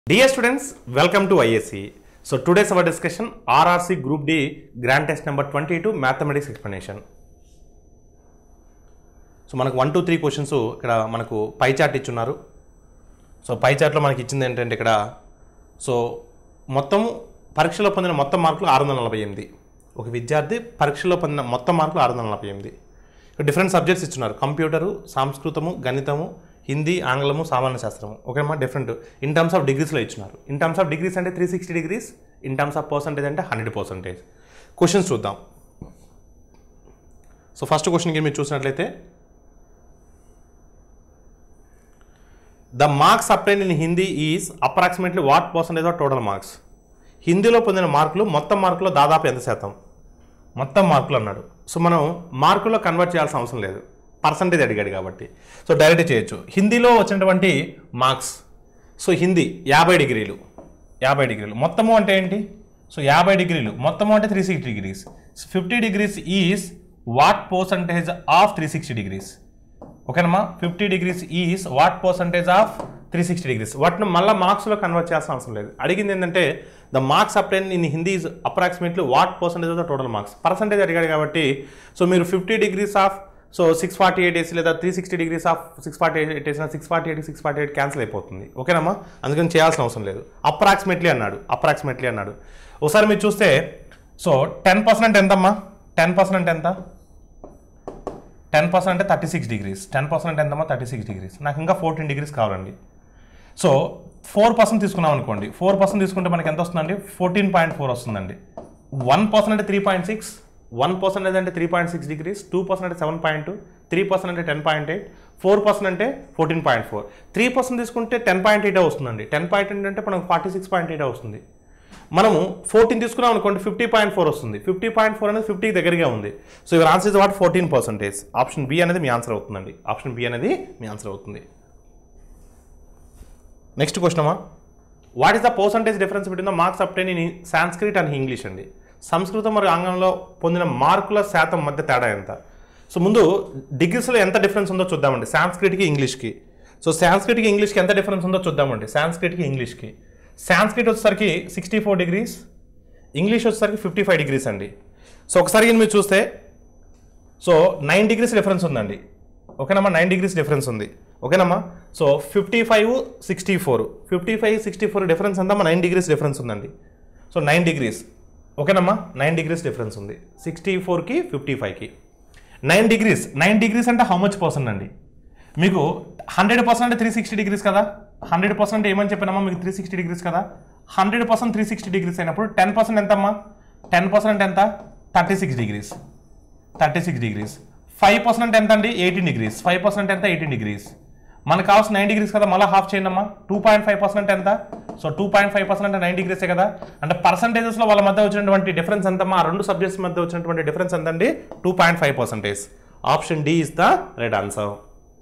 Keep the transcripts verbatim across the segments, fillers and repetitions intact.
Dear students, welcome to I A C. So today's our discussion R R C Group D Grand Test number twenty-two Mathematics Explanation. So మనకు one two three questions ఇక్కడ మనకు pie chart ఇచ్చున్నారు. So పై చార్ట్లో మనకి ఇచ్చింది ఏంటంటే ఇక్కడ so మొత్తం పరీక్షలో పొందిన మొత్తం మార్కులు ఆరు వందల నలభై ఎనిమిది. ఒక విద్యార్థి పరీక్షలో పొందిన మొత్తం మార్కులు ఆరు వందల నలభై ఎనిమిది. ఇక్కడ డిఫరెంట్ సబ్జెక్ట్స్ ఇచ్చున్నారు. కంప్యూటరు, సంస్కృతము, గణితము, హిందీ, ఆంగ్లము, సామాన్య శాస్త్రము. ఓకేమా డిఫరెంట్ ఇన్ టర్మ్స్ ఆఫ్ డిగ్రీస్లో ఇచ్చినారు. ఇన్ టర్మ్స్ ఆఫ్ డిగ్రీస్ అంటే three sixty degrees, in terms of percentage అంటే హండ్రెడ్ పర్సెంటేజ్. క్వశ్చన్స్ చూద్దాం. సో ఫస్ట్ క్వశ్చన్కి మీరు చూసినట్లయితే the marks obtain in Hindi is approximately what percentage of total marks. హిందీలో పొందిన మార్కులు మొత్తం మార్కులో దాదాపు ఎంత శాతం? మొత్తం మార్కులు అన్నాడు. సో మనం మార్కుల్లో కన్వర్ట్ చేయాల్సిన అవసరం లేదు, పర్సంటేజ్ అడిగాడు కాబట్టి. సో డైరెక్ట్ చేయొచ్చు. హిందీలో వచ్చినటువంటి మార్క్స్, సో హిందీ యాభై డిగ్రీలు యాభై డిగ్రీలు మొత్తము అంటే ఏంటి? సో యాభై డిగ్రీలు మొత్తము అంటే three sixty degrees. Fifty degrees is what percentage of three sixty degrees. ఓకేనమ్మా, fifty degrees is what percentage of three sixty degrees. వాటిని మళ్ళీ మార్క్స్లో కన్వర్ట్ చేయాల్సిన అవసరం లేదు. అడిగింది ఏంటంటే the marks obtain in Hindi is approximately what percentage of the total marks. Percentage అడిగాడు కాబట్టి సో మీరు fifty degrees of so six forty eight వేసి లేదా three sixty degrees of six forty eight వేసిన six forty eight six forty eight cancel అయిపోతుంది. ఓకేనమ్మా, అందుకని చేయాల్సిన అవసరం లేదు. అప్రాక్సిమేట్లీ అన్నాడు అప్రాక్సిమేట్లీ అన్నాడు ఒకసారి మీరు చూస్తే సో టెన్ పర్సెంట్ ఎంతమ్మా? టెన్ పర్సెంట్ ఎంత? టెన్ పర్సెంట్ అంటే thirty six degrees. Ten percent ఎంతమ్మా? Thirty six degrees. నాకు ఇంకా ఫోర్టీన్ డిగ్రీస్ కావాలండి. సో ఫోర్ పర్సెంట్ తీసుకున్నాం అనుకోండి. ఫోర్ పర్సెంట్ తీసుకుంటే మనకి ఎంత వస్తుందండి? ఫోర్టీన్ పాయింట్ ఫోర్ వస్తుందండి. వన్ పర్సెంట్ అంటే three point six, one percent అంటే three point six degrees, two percent అంటే seven point two, three percent అంటే ten point eight, four percent అంటే fourteen point four. Three percent తీసుకుంటే ten point eight వస్తుందండి. Ten point eight అంటే మనకు forty six point eight వస్తుంది. మనము fourteen తీసుకున్నాం అనుకోండి, ఫిఫ్టీ పాయింట్ ఫోర్ వస్తుంది. ఫిఫ్టీ పాయింట్ ఫోర్ అనేది ఫిఫ్టీకి దగ్గరగా ఉంది. So your answer is what? Fourteen percentage. Option B అనేది మీ ఆన్సర్ అవుతుందండి. ఆప్షన్ బి అనేది మీ ఆన్సర్ అవుతుంది. నెక్స్ట్ క్వశ్చన్ అమ్మా, what is the percentage difference between the marks obtain in Sanskrit and English అండి. సంస్కృతం మరియు ఆంగ్లంలో పొందిన మార్కుల శాతం మధ్య తేడా ఎంత? సో ముందు డిగ్రీస్లో ఎంత డిఫరెన్స్ ఉందో చూద్దామండి. సాంస్క్రిట్కి ఇంగ్లీష్కి. సో సాంస్క్రిట్కి ఇంగ్లీష్కి ఎంత డిఫరెన్స్ ఉందో చూద్దామండి. సాంస్క్రిట్కి ఇంగ్లీష్కి సాంస్క్రిట్ వచ్చేసరికి సిక్స్టీ ఫోర్ డిగ్రీస్, ఇంగ్లీష్ వచ్చేసరికి ఫిఫ్టీ ఫైవ్ డిగ్రీస్ అండి. సో ఒకసారి మీరు చూస్తే సో నైన్ డిగ్రీస్ డిఫరెన్స్ ఉందండి. ఓకేనమ్మా, నైన్ డిగ్రీస్ డిఫరెన్స్ ఉంది. ఓకేనమ్మా, so fifty five sixty four fifty five sixty four difference అంతా నైన్ డిగ్రీస్ డిఫరెన్స్ ఉందండి. So nine degrees. ఓకేనమ్మా, నైన్ డిగ్రీస్ డిఫరెన్స్ ఉంది సిక్స్టీ ఫోర్కి ఫిఫ్టీ ఫైవ్కి. నైన్ డిగ్రీస్ నైన్ డిగ్రీస్ అంటే హౌ మచ్ పర్సెంట్ అండి? మీకు హండ్రెడ్ పర్సెంట్ అంటే త్రీ సిక్స్టీ డిగ్రీస్ కదా. హండ్రెడ్ పర్సెంట్ ఏమని చెప్పినామా? మీకు త్రీ సిక్స్టీ డిగ్రీస్ కదా. Hundred percent three sixty degrees అయినప్పుడు టెన్ పర్సెంట్ ఎంతమ్మా? టెన్ పర్సెంట్ ఎంత? Thirty six degrees thirty six degrees. Five percent ఎంత అండి? Eighteen degrees. ఫైవ్ పర్సెంట్ ఎంత? Eighteen degrees. మనకు కావాల్సిన నైన్ డిగ్రీస్ కదా, మళ్ళీ హాఫ్ చేయండి అమ్మా. టూ పాయింట్ ఫైవ్ పర్సెంట్ ఎంత? So two point five percent అంటే నైన్ డిగ్రీసే కదా. అంటే పర్సంటేజెస్లో వాళ్ళ మధ్య వచ్చినటువంటి డిఫరెన్స్ ఎంతమ్మా? ఆ రెండు సబ్జెక్ట్స్ మధ్య వచ్చినటువంటి డిఫరెన్స్ ఎంతండి? Two point five percentage. Option D is the right answer.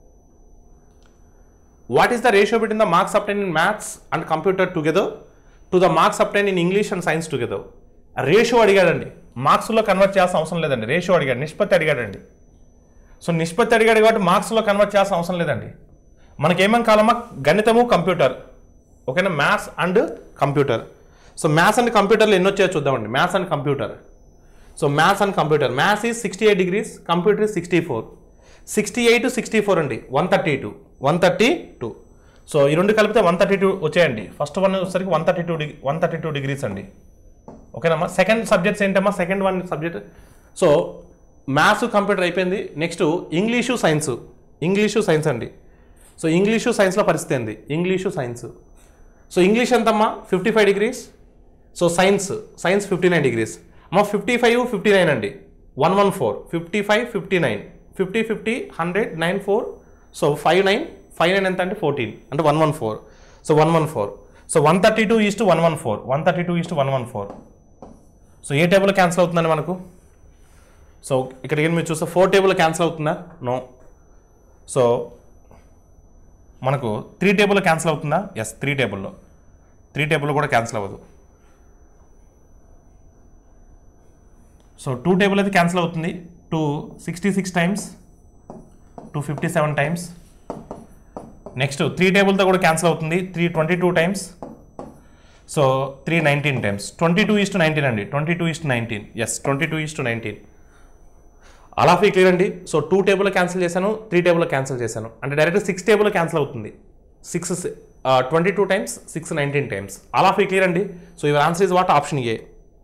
What is the ratio between the marks obtain in maths and computer together to the marks obtain in English and science together? Ratio అడిగాడండి, మార్క్స్లో convert చేయాల్సిన అవసరం లేదండి. Ratio అడిగాడు, నిష్పత్తి అడిగాడండి. So నిష్పత్తి అడిగాడు కాబట్టి మార్క్స్లో కన్వర్ట్ చేయాల్సిన అవసరం లేదండి. మనకేమేం కావాలమ్మా? గణితము, కంప్యూటర్. ఓకేనా, maths and computer. So maths and కంప్యూటర్లో ఎన్ని వచ్చాయో చూద్దామండి. Maths and computer. So maths and computer, maths is sixty eight degrees, computer is sixty four. Sixty eight sixty four అండి, one thirty two one thirty two. So ఈ రెండు కలిపితే one thirty two వచ్చాయండి. First one వచ్చేసరికి one thirty two degree one thirty two degrees అండి. ఓకేనమ్మా, second subjects ఏంటమ్మా? Second one subject so maths computer అయిపోయింది. Next English science. English science అండి. సో ఇంగ్లీషు సైన్స్లో పరిస్థితి ఏంది? English science. సో ఇంగ్లీష్ ఎంతమ్మా? Fifty five degrees. So science science fifty nine degrees. అమ్మా ఫిఫ్టీ ఫైవ్ ఫిఫ్టీ నైన్ అండి, one one four. Fifty five fifty nine fifty fifty hundred nine four. So five nine five nine ఎంత అంటే fourteen అంటే one one four. So one one four. So one thirty two is to one one four one thirty two is to one one four. So a table cancel అవుతుందండి మనకు? సో ఇక్కడికి మీరు చూస్తే four table cancel అవుతుందా? No. So మనకు three table cancel అవుతుందా? Yes, three టేబుల్లో త్రీ టేబుల్ కూడా క్యాన్సిల్ అవ్వదు. సో టూ టేబుల్ అయితే క్యాన్సిల్ అవుతుంది. Two sixty six times, two fifty seven times. Next three టేబుల్తో కూడా క్యాన్సిల్ అవుతుంది. Three twenty two times, so three nineteen times twenty two is to nineteen అండి, twenty two is to nineteen, yes twenty two is to nineteen. అలా ఫీ clear అండి. So two టేబుల్లో cancel చేశాను, three టేబుల్లో క్యాన్సిల్ చేశాను, అంటే డైరెక్ట్ సిక్స్ టేబుల్లో క్యాన్సిల్ అవుతుంది. Six twenty two times, six nineteen times. అలా ఫీ క్లియర్ అండి. So your answer is what? Option A.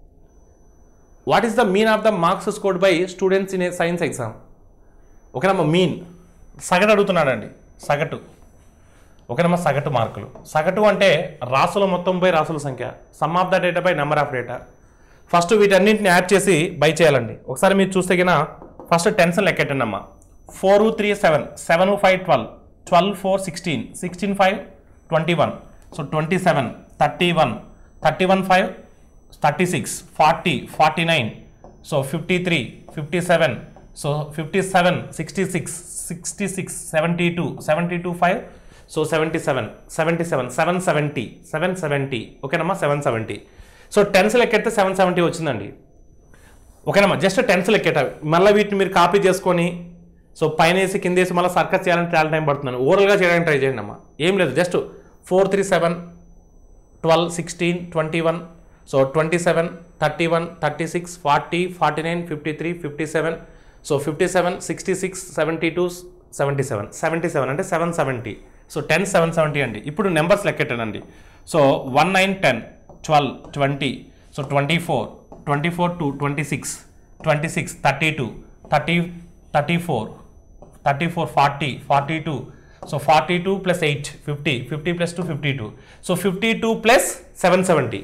What is the mean of the marks scored by students in a science exam? ఓకేనమ్మా, mean సగటు అడుగుతున్నాడండి, సగటు. ఓకేనమ్మా, సగటు మార్కులు. సగటు అంటే రాసుల మొత్తం బై రాసుల సంఖ్య, sum of the data by number of data. First వీటన్నింటిని యాడ్ చేసి బై చేయాలండి. ఒకసారి మీరు చూస్తే కన్నా ఫస్ట్ టెన్స్ లెక్కెట్టండి అమ్మా. Four three seven, seven five twelve, twelve four sixteen, sixteen five twenty one, so twenty seven, thirty one, thirty one five thirty six, forty, forty nine, so fifty three, fifty seven, so fifty seven, sixty six, sixty six, seventy two, seventy two five, so seventy seven, seventy seven, seven seventy, seven seventy. ఓకేనమ్మా, seven seventy. So tens లెక్కెడితే seven seventy వచ్చిందండి. ఓకేనమ్మా, just tense లెక్కేట. మళ్ళీ వీటిని మీరు copy చేసుకొని so పైన వేసి కింద వేసి మళ్ళీ సర్కస్ చేయాలని చాలా టైం పడుతున్నాను. ఓవరాల్గా చేయడానికి ట్రై చేయండి అమ్మా, ఏం లేదు. Just four three seven, twelve, sixteen, twenty one, so twenty seven, thirty one, thirty six, forty, forty nine, fifty three, fifty seven, so fifty seven, sixty six, seventy two, seventy seven, seventy seven అంటే seven seventy. So ten seven seventy అండి. ఇప్పుడు numbers లెక్కెట్టానండి. So one nine ten, twelve, twenty, so twenty four, twenty four to twenty six, twenty six, thirty two, thirty, thirty four, thirty four, forty, forty two, so forty two plus eight, fifty, fifty plus two, fifty two, so fifty two plus seven seventy.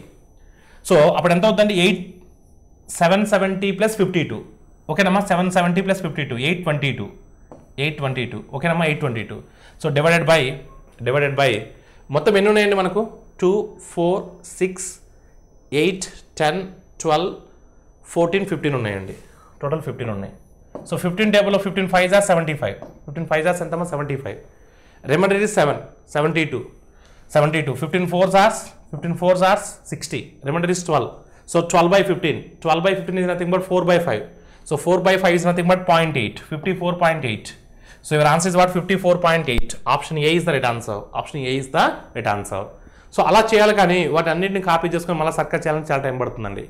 So అప్పుడు ఎంత అవుతుందండి? Eight, seven seventy plus fifty two. ఓకేనమ్మా, seven seventy plus fifty two, eight twenty two, eight twenty two. ఓకేనమ్మా, eight twenty two. So divided by divided by మొత్తం ఎన్ని ఉన్నాయండి మనకు? Two, four, six, eight, ten, twelve, fourteen, fifteen ఉన్నాయండి. Total fifteen ఉన్నాయి. So fifteen టేబుల్లో fifteen five jar seventy five, fifteen five jars ఎంతమ్మా? Seventy five. Reminder is seven, seventy two, seventy two. Fifteen four jars, fifteen four jars sixty. Reminder is twelve. So twelve by fifteen, twelve by fifteen is nothing but four by five. So four by five is nothing but point eight, fifty four point eight. So your answer is what? Fifty four point eight. Option A is the right answer. Option A is the right answer. So అలా చేయాలి, కానీ వాటి అన్నింటిని copy చేసుకొని మళ్ళీ circus చేయాలని చాలా time పడుతుందండి.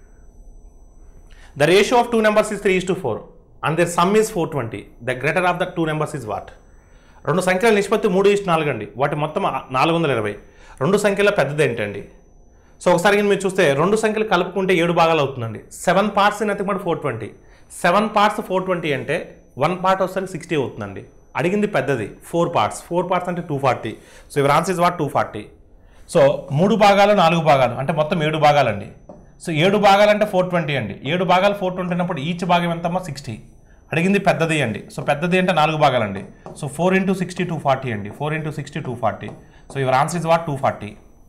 The ratio of two numbers is three is to four and their sum is four twenty. The greater of the two numbers is what? రెండు సంఖ్యల నిష్పత్తి మూడు ఇష్ట నాలుగు అండి. వాటి మొత్తం నాలుగు వందల ఇరవై. రెండు సంఖ్యల పెద్దది ఏంటండి? సో ఒకసారి మీరు చూస్తే రెండు సంఖ్యలు కలుపుకుంటే ఏడు భాగాలు అవుతుందండి. Seven parts nothing but four twenty. Seven parts four twenty అంటే వన్ పార్ట్ వస్తే సిక్స్టీ అవుతుందండి. అడిగింది పెద్దది ఫోర్ పార్ట్స్. ఫోర్ పార్ట్స్ అంటే two forty. So your answer is what? Two forty. So మూడు భాగాలు నాలుగు భాగాలు అంటే మొత్తం ఏడు భాగాలండి. సో ఏడు భాగాలు అంటే ఫోర్ ట్వంటీ అండి. ఏడు భాగాలు ఫోర్ ట్వంటీ అన్నప్పుడు ఈచ్ భాగం ఎంతమ్మా? సిక్స్టీ. అడిగింది పెద్దది అండి. సో పెద్దది అంటే నాలుగు భాగాలండి. So four into sixty two forty అండి. Four into sixty two forty. So your answer is what? Two forty.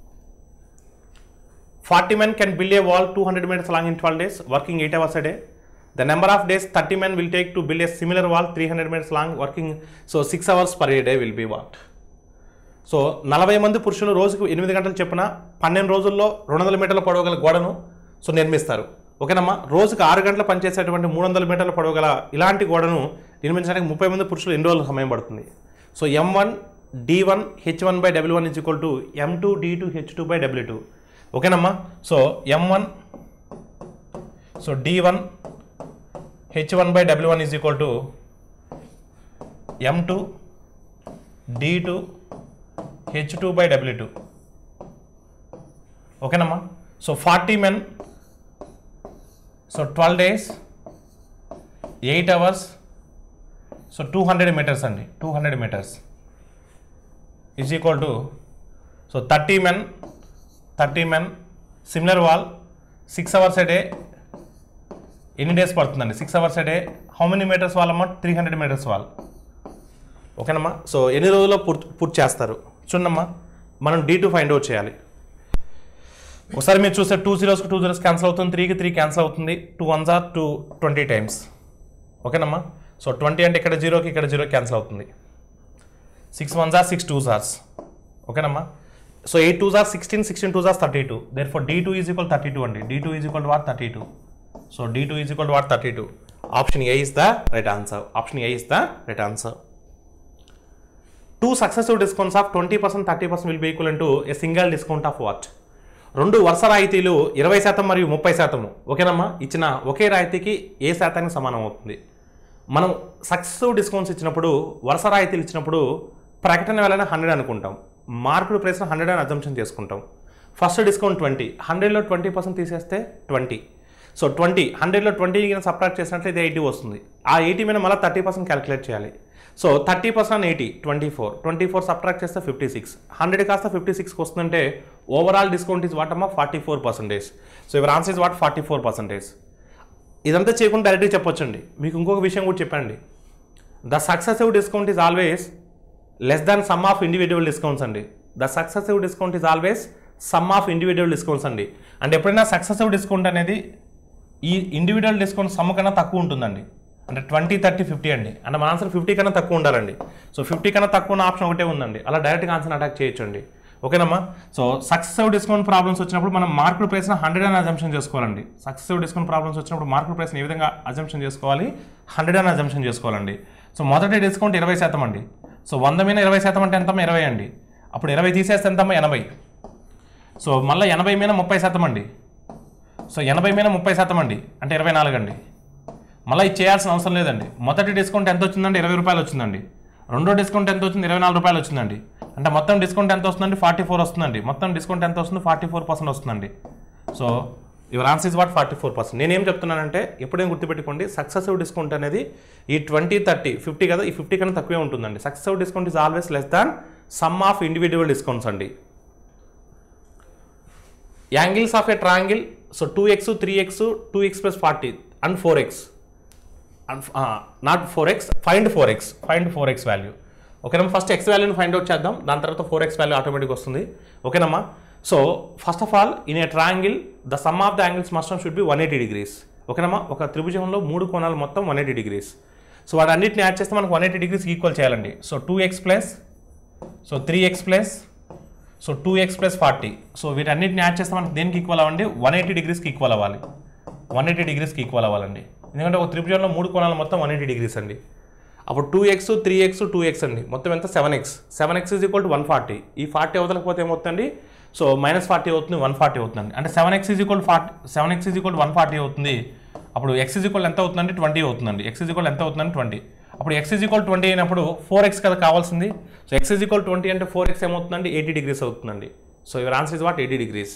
Forty men can build a wall two hundred meters long in twelve days, working eight hours a day. The number of days thirty men will take to build a similar wall three hundred meters long, working so six hours per day will be what? So నలభై మంది పురుషులు రోజుకు ఎనిమిది గంటలు చెప్పిన పన్నెండు రోజుల్లో రెండు వందల మీటర్ల పొడవుగల గోడను సో నిర్మిస్తారు. ఓకేనమ్మా. రోజుకు ఆరు గంటలు పనిచేసేటువంటి మూడు వందల మీటర్ల పొడవుగల ఇలాంటి గోడను నిర్మించడానికి ముప్పై మంది పురుషులు ఎన్ని రోజులు సమయం పడుతుంది? So M one D one H one by W one is equal to M two D two H two by W two. ఓకేనమ్మా. So M one so D one H one by W one is equal to M two D two H two by W two. ఓకేనమ్మా. So forty men so twelve days eight hours so two hundred metres అండి. Two hundred metres is equal to so thirty men thirty men similar wall six hours a day ఎన్ని days పడుతుందండి? Six hours a day. How many metres wall అమ్మా? Three hundred metres wall. ఓకేనమ్మా. So ఎన్ని రోజుల్లో పూర్తి పూర్తి చేస్తారు? చూడమ్మా, మనం డీ టూ ఫైండ్ అవుట్ చేయాలి. ఒకసారి మీరు చూస్తే టూ జీరోస్కి టూ జీరోస్ క్యాన్సిల్ అవుతుంది, త్రీకి త్రీ క్యాన్సిల్ అవుతుంది, two ones are two twenty times. ఓకేనమ్మా. సో ట్వంటీ అంటే ఇక్కడ జీరోకి ఇక్కడ జీరో క్యాన్సిల్ అవుతుంది. Six ones are six two jars. ఓకేనమ్మా. So eight two jar sixteen, sixteen two jars thirty two. Therefore D two is equal thirty two అండి. D two is equal to what? Thirty two. So D two is equal to what? Thirty two. Option A is the right answer. Option A is the right answer. Two successive discounts of twenty percent, thirty percent will be equivalent to a single discount of what? రెండు వరుస రాయితీలు ఇరవై శాతం మరియు ముప్పై శాతము ఓకేనమ్మా ఇచ్చిన ఒకే రాయితీకి ఏ శాతానికి సమానం అవుతుంది? మనం సక్సెసివ్ డిస్కౌంట్స్ ఇచ్చినప్పుడు వరుస రాయితీలు ఇచ్చినప్పుడు ప్రకటన వేళనే హండ్రెడ్ అనుకుంటాం, మార్కుడు ప్రైస్లో హండ్రెడ్ అని అజంప్షన్ చేసుకుంటాం. ఫస్ట్ డిస్కౌంట్ ట్వంటీ, హండ్రెడ్లో ట్వంటీ పర్సెంట్ తీసేస్తే ట్వంటీ. సో ట్వంటీ హండ్రెడ్లో ట్వంటీ సబ్ట్రాక్ట్ చేసినట్లయితే ఎయిటీ వస్తుంది. ఆ ఎయిటీ మీద మళ్ళీ థర్టీ పర్సెంట్ క్యాలిక్యులేట్ చేయాలి. So thirty percent eighty twenty four twenty four subtract చేస్తే ఫిఫ్టీ సిక్స్ హండ్రెడ్ కాస్త ఫిఫ్టీ సిక్స్కి వస్తుందంటే ఓవరాల్ డిస్కౌంట్ ఈజ్ వాట్ అమ్మా forty four percentage. So your answer is what forty four percentage. ఇదంతా చేయకుండా డైరెక్ట్గా చెప్పొచ్చండి. మీకు ఇంకొక విషయం కూడా చెప్పండి, the successive discount is always less than sum of individual discounts అండి. The successive discount is always sum of individual discounts అండి. అంటే ఎప్పుడైనా సక్సెసివ్ డిస్కౌంట్ అనేది ఈ ఇండివిజువల్ డిస్కౌంట్ సమ్ కన్నా తక్కువ ఉంటుందండి. అంటే ట్వంటీ థర్టీ ఫిఫ్టీ అండి. అంటే మన ఆన్సర్ ఫిఫ్టీ కన్నా తక్కువ ఉండాలండి. సో ఫిఫ్టీ కన్నా తక్కువ ఉన్న ఆప్షన్ ఒకటే ఉందండి. అలా డైరెక్ట్గా ఆన్సర్ అటాక్ చేయొచ్చండి. ఓకేనమ్మా. సో సక్సెసివ్ డిస్కౌంట్ ప్రాబ్లమ్స్ వచ్చినప్పుడు మనం మార్కుల ప్రైస్ని హండ్రెడ్ అని అజంప్షన్ చేసుకోవాలండి. సక్సెసివ్ డిస్కౌంట్ ప్రాబ్లమ్స్ వచ్చినప్పుడు మార్కుల ప్రైస్ని ఏ విధంగా అజంప్షన్ చేసుకోవాలి? హండ్రెడ్ అని అజంప్షన్ చేసుకోవాలండి. సో మొదటి డిస్కౌంట్ ఇరవై శాతం అండి. సో వంద మీద ఇరవై శాతం అంటే ఎంతమ్మా? ఇరవై అండి. అప్పుడు ఇరవై తీసేస్తే ఎంతమ్మా? ఎనభై. సో మళ్ళీ ఎనభై మీద ముప్పై శాతం అండి. సో ఎనభై మీద ముప్పై శాతం అండి అంటే ఇరవై నాలుగు అండి. మళ్ళీ ఇది చేయాల్సిన అవసరం లేదండి. మొదటి డిస్కౌంట్ ఎంత వచ్చిందండి? ఇరవై రూపాయలు వచ్చిందండి. రెండో డిస్కౌంట్ ఎంత వచ్చింది? ఇరవై నాలుగు రూపాయలు వచ్చిందండి. అంటే మొత్తం డిస్కౌంట్ ఎంత వస్తుందండి? ఫార్టీ ఫోర్ వస్తుందండి. మొత్తం డిస్కౌంట్ ఎంత వస్తుంది? ఫార్టీ ఫోర్ పర్సెంట్ వస్తుందండి. So your answer is what forty four percent. నేనేం చెప్తున్నానంటే ఎప్పుడేం గుర్తుపెట్టుకోండి, సక్సెసివ్ డిస్కౌంట్ అనేది ఈ ట్వంటీ థర్టీ ఫిఫ్టీ కదా, ఈ ఫిఫ్టీ కన్నా తక్కువే ఉంటుందండి. Successive discount is always less than sum of individual discounts అండి. Angles of a triangle, so two x three x two x plus forty and four x and not four x find four x find four x value. ఓకేనమ్మా. First x వాల్యూని find out చేద్దాం, దాని తర్వాత four x value ఆటోమేటిక్గా వస్తుంది. ఓకేనమ్మా. So first of all in a triangle the sum of the angles must should be one eighty degrees. ఓకేనమ్మా. ఒక త్రిభుజంలో మూడు కోణాలు మొత్తం వన్ ఎయిటీ డిగ్రీస్. సో వాటి అన్నింటిని యాడ్ చేస్తే మనకు వన్ ఎయిటీ డిగ్రీస్ ఈక్వల్ చేయాలండి. So two x plus so three x plus so two x plus forty. So వీటన్నిటిని యాడ్ చేస్తే మనకి దేనికి ఈక్వల్ అవ్వండి? వన్ ఎయిటీ డిగ్రీస్కి ఈక్వల్ అవ్వాలి. వన్ ఎయిటీ డిగ్రీస్కి ఈక్వల్ అవ్వాలండి. ఎందుకంటే ఒక త్రిభుజంలో మూడు కోణాలు మొత్తం వన్ ఎయిటీ డిగ్రీస్ అండి. అప్పుడు two x three x two x అండి, మొత్తం ఎంత? Seven x. Seven x is equal to one forty. ఈ ఫార్టీ అవతలకపోతే ఏమవుతుందండి? సో మైనస్ ఫార్టీ అవుతుంది, వన్ ఫార్టీ అవుతుందండి. అంటే seven x is equal forty seven x is equal one forty అవుతుంది. అప్పుడు ఎక్స్ ఈజ్ ఈక్వల్ ఎంత అవుతుందండి? ట్వంటీ అవుతుందండి. ఎక్స్ ఈజ్ ఈక్వల్ ఎంత అవుతుందండి? ట్వంటీ. అప్పుడు ఎక్స్ ఈజ్ ఈక్వల్ ట్వంటీ అయినప్పుడు ఫోర్ ఎక్స్ కదా కావాల్సింది. So x is equal twenty అంటే ఫోర్ ఎక్స్ ఏమవుతుందండి? ఎయిటీ డిగ్రీస్ అవుతుందండి. So your answer is what? Eighty degrees.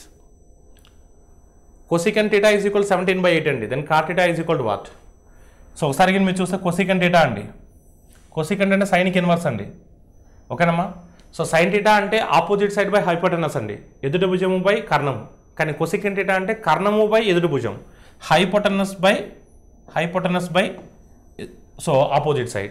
Cosecant theta is equal seventeen by eight అండి. Then cot theta is equal to what? So ఒకసారి మీరు చూస్తే cosec theta అండి. Cosec అంటే సైన్కి inverse అండి. ఓకేనమ్మా. సో సైన్ థీటా అంటే ఆపోజిట్ సైడ్ బై హైపోటెనస్ అండి, ఎదుటి భుజము బై కర్ణము. కానీ కొసికెన్ థీటా అంటే కర్ణము బై ఎదుటి భుజం, hypotenuse by hypotenuse by so opposite side.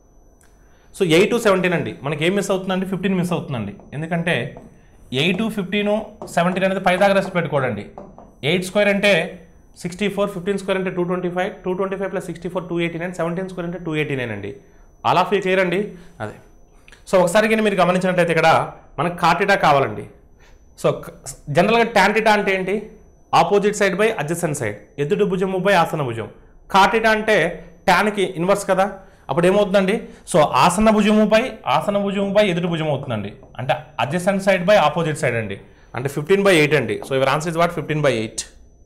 So eight to seventeen అండి. మనకి ఏం మిస్ అవుతుందండి? ఫిఫ్టీన్ మిస్ అవుతుందండి. ఎందుకంటే ఎయిట్ ఫిఫ్టీన్ సెవెంటీన్ అనేది పై దాకా రెస్ట్ పెట్టుకోడండి. ఎయిట్ స్క్వేర్ అంటే సిక్స్టీ ఫోర్, ఫిఫ్టీన్ స్క్వేర్ అంటే two twenty five, two twenty five plus sixty four two eighty nine, seventeen square అంటే టూ ఎయిటీ నైన్ అండి. ఆల్ ఆఫ్ యూ క్లియర్ అండి. అదే. సో ఒకసారి కానీ మీరు గమనించినట్టయితే ఇక్కడ మనకు కాట్ థీటా కావాలండి. సో జనరల్గా ట్యాన్ థీటా అంటే ఏంటి? Opposite side by adjacent side, ఎదుటి భుజము బై ఆసన భుజం. కాట్ థీటా అంటే ట్యాన్కి ఇన్వర్స్ కదా. అప్పుడు ఏమవుతుందండి? సో ఆసన భుజము బై ఆసన భుజము బై ఎదుటి భుజం అవుతుందండి. అంటే adjacent side by opposite side అండి. అంటే ఫిఫ్టీన్ బై ఎయిట్ అండి. So your answer is what? Fifteen by eight.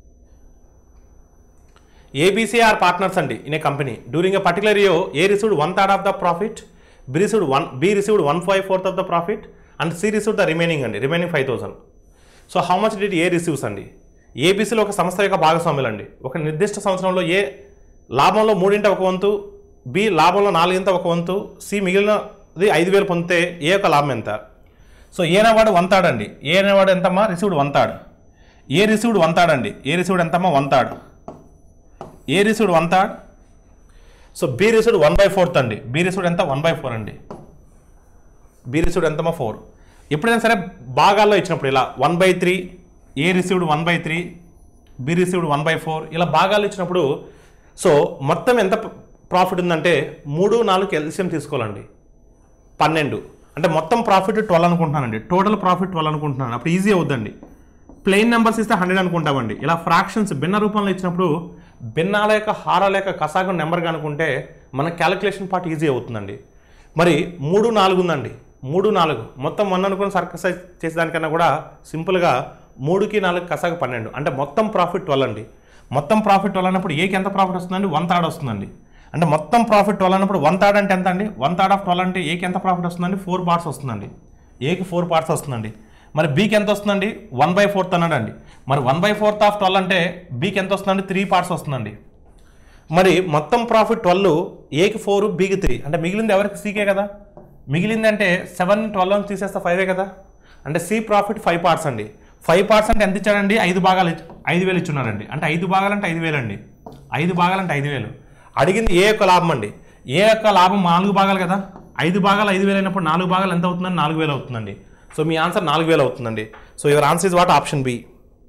A B C are partners అండి in a company. During a particular year, A received one third of the profit, B received one B received one five fourth of the profit, and C received the remaining అండి, remaining five thousand. So how much did A receives అండి? A B C లో ఒక సంస్థ యొక్క భాగస్వాములు అండి. ఒక నిర్దిష్ట సంవత్సరంలో ఏ లాభంలో మూడింట ఒక వంతు, B లాభంలో నాలుగింత ఒక వంతు, C మిగిలినది ఐదు వేలు పొందితే ఏ యొక్క లాభం ఎంత? సో ఏ అనేవాడు వన్ థర్డ్ అండి. ఏ అనేవాడు ఎంతమ్మా? Received one third. A received one third అండి. ఏ రిసీవ్డ్ ఎంతమ్మా? One third. A received one third. So B received one by fourth అండి. బి రిసీవ్డ్ ఎంత? వన్ బై ఫోర్ అండి. బి రిసీవ్డ్ ఎంతమ్మా? Four. ఎప్పుడైనా సరే భాగాల్లో ఇచ్చినప్పుడు ఇలా one by three, A received one by three, B received one by four, ఇలా భాగాలు ఇచ్చినప్పుడు సో మొత్తం ఎంత ప్రాఫిట్ ఉందంటే మూడు నాలుగు ఎల్సిఎం తీసుకోవాలండి, పన్నెండు. అంటే మొత్తం ప్రాఫిట్ ట్వెల్వ్ అనుకుంటున్నానండి. టోటల్ ప్రాఫిట్ ట్వెల్వ్ అనుకుంటున్నాను. అప్పుడు ఈజీ అవుద్దండి. ప్లెయిన్ నెంబర్స్ ఇస్తే హండ్రెడ్ అనుకుంటామండి. ఇలా ఫ్రాక్షన్స్ భిన్న రూపంలో ఇచ్చినప్పుడు భిన్నాల యొక్క హారాల యొక్క కసాగం నెంబర్ కనుకుంటే మన క్యాలిక్యులేషన్ పార్ట్ ఈజీ అవుతుందండి. మరి మూడు నాలుగు ఉందండి. మూడు నాలుగు మొత్తం వన్ అనుకుని సర్కసైజ్ చేసేదానికన్నా కూడా సింపుల్గా మూడుకి నాలుగు కసాకు పన్నెండు అంటే మొత్తం ప్రాఫిట్ ట్వెల్వ్ అండి. మొత్తం ప్రాఫిట్ ట్వెల్వ్ అన్నప్పుడు ఏకి ఎంత ప్రాఫిట్ వస్తుందండి? వన్ థర్డ్ వస్తుందండి. అంటే మొత్తం ప్రాఫిట్ ట్వెల్వ్ అన్నప్పుడు వన్ థర్డ్ అంటే ఎంత అండి? వన్ థర్డ్ ఆఫ్ ట్వెల్వ్ అంటే ఏకి ఎంత ప్రాఫిట్ వస్తుందండి? ఫోర్ పార్ట్స్ వస్తుందండి. ఏకి ఫోర్ పార్ట్స్ వస్తుందండి. మరి బీకి ఎంత వస్తుందండి? వన్ బై ఫోర్త్ అన్నాడు అండి. మరి one by fourth of twelve అంటే బీకి ఎంత వస్తుందండి? త్రీ పార్ట్స్ వస్తుందండి. మరి మొత్తం ప్రాఫిట్ ట్వెల్వ్, ఏకి ఫోర్, బీకి త్రీ అంటే మిగిలింది ఎవరికి? సీకే కదా. మిగిలింది అంటే సెవెన్ ట్వెల్వ్ అని తీసేస్తే ఫైవే కదా. అంటే సి ప్రాఫిట్ ఫైవ్ పార్ట్స్ అండి. ఫైవ్ పార్ట్స్ అంటే ఎంత ఇచ్చాడండి? ఐదు భాగాలు ఐదు వేలు ఇచ్చున్నారండి. అంటే ఐదు భాగాలు అంటే ఐదు వేలు అండి. ఐదు భాగాలు అంటే ఐదు వేలు. అడిగింది ఏ యొక్క లాభం అండి. ఏ యొక్క లాభం నాలుగు భాగాలు కదా. ఐదు భాగాలు ఐదు వేలు అయినప్పుడు నాలుగు భాగాలు ఎంత అవుతుందండి? నాలుగు వేలు అవుతుందండి. సో మీ ఆన్సర్ నాలుగు వేలు అవుతుందండి. So your answer is what? Option B.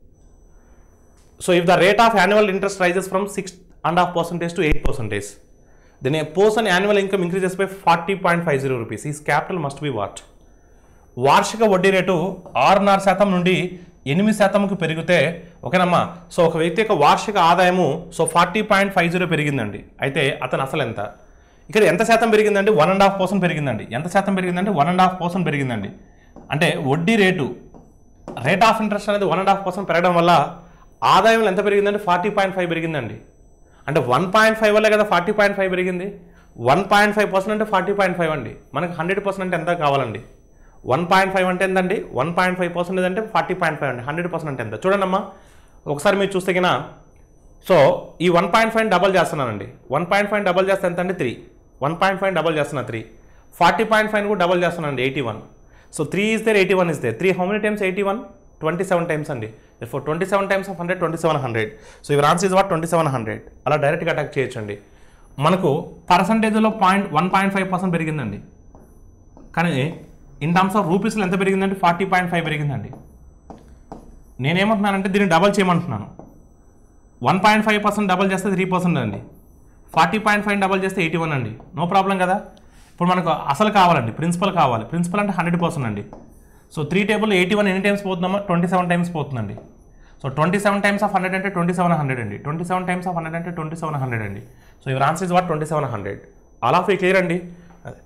So if the rate of annual interest rises from six and half percentage to eight percentage, then a person annual income increases by forty point five zero rupees. His capital must be what? వార్షిక వడ్డీ rate ఆరున్నర శాతం నుండి ఎనిమిది శాతంకు పెరిగితే ఓకేనమ్మా. So ఒక వ్యక్తి యొక్క వార్షిక ఆదాయము so forty point five zero పెరిగిందండి. అయితే అతను అసలు ఎంత? ఇక్కడ ఎంత శాతం పెరిగిందండి? వన్ అండ్ హాఫ్ పర్సెంట్ పెరిగిందండి. ఎంత శాతం పెరిగిందండి? వన్ అండ్ హాఫ్ పర్సెంట్ పెరిగిందండి. అంటే వడ్డీ రేటు రేట్ ఆఫ్ ఇంట్రెస్ట్ అనేది వన్ అండ్ హాఫ్ పర్సెంట్ పెరగడం వల్ల ఆదాయంలో ఎంత పెరిగిందండి? ఫార్టీ పాయింట్ ఫైవ్ పెరిగిందండి. అంటే వన్ పాయింట్ ఫైవ్ వల్లే కదా ఫార్టీ పాయింట్ ఫైవ్ పెరిగింది. వన్ పాయింట్ ఫైవ్ పర్సెంట్ అంటే ఫార్టీ పాయింట్ ఫైవ్ అండి. మనకి హండ్రెడ్ పర్సెంట్ అంటే ఎంత కావాలండి? వన్ పాయింట్ ఫైవ్ అంటే ఎంతండి? వన్ పాయింట్ ఫైవ్ పర్సెంటేజ్ అంటే ఫార్టీ పాయింట్ ఫైవ్ అండి. హండ్రెడ్ పర్సెంట్ అంటే ఎంత? చూడండి అమ్మా ఒకసారి మీరు చూస్తే కినా. సో ఈ వన్ పాయింట్ ఫైవ్ డబల్ చేస్తున్నానండి. వన్ పాయింట్ ఫైవ్ డబల్ చేస్తే ఎంత అండి? Three. One point five double చేస్తున్నా త్రీ. ఫార్టీ పాయింట్ ఫైవ్ కూడా డబల్ చేస్తున్నానండి. Eighty one. So three is there, eighty one is there. Three how many times? Eighty one. Twenty seven times అండి. Four twenty seven times of hundred, twenty seven hundred. So your answer is what? Twenty seven hundred. అలా డైరెక్ట్గా attack చేయొచ్చండి. మనకు పర్సంటేజ్లో point one point five percent పెరిగిందండి. కానీ in terms of రూపీస్లో ఎంత పెరిగిందంటే ఫార్టీ పాయింట్ ఫైవ్ పెరిగిందండి. నేనేమంటున్నానంటే దీన్ని డబల్ చేయమంటున్నాను. One point five percent double చేస్తే త్రీ పర్సెంట్ అండి. ఫార్టీ పాయింట్ ఫైవ్ డబల్ చేస్తే ఎయిటీ వన్ అండి. నో ప్రాబ్లం కదా. ఇప్పుడు మనకు అసలు కావాలండి, ప్రిన్సిపల్ కావాలి. ప్రిన్సిపల్ అంటే హండ్రెడ్ పర్సెంట్ అండి. So three table eighty one ఎన్ని టైమ్స్ పోతుందమ్మా? ట్వంటీ సెవెన్ టైమ్స్ పోతుందండి. So twenty seven times of hundred అంటే ట్వంటీ సెవెన్ హండ్రెడ్ అండి. Twenty seven times of hundred అంటే ట్వంటీ సెవెన్ హండ్రెడ్ అండి. So your answer is what? Twenty seven hundred. All of you clear అండి. అదే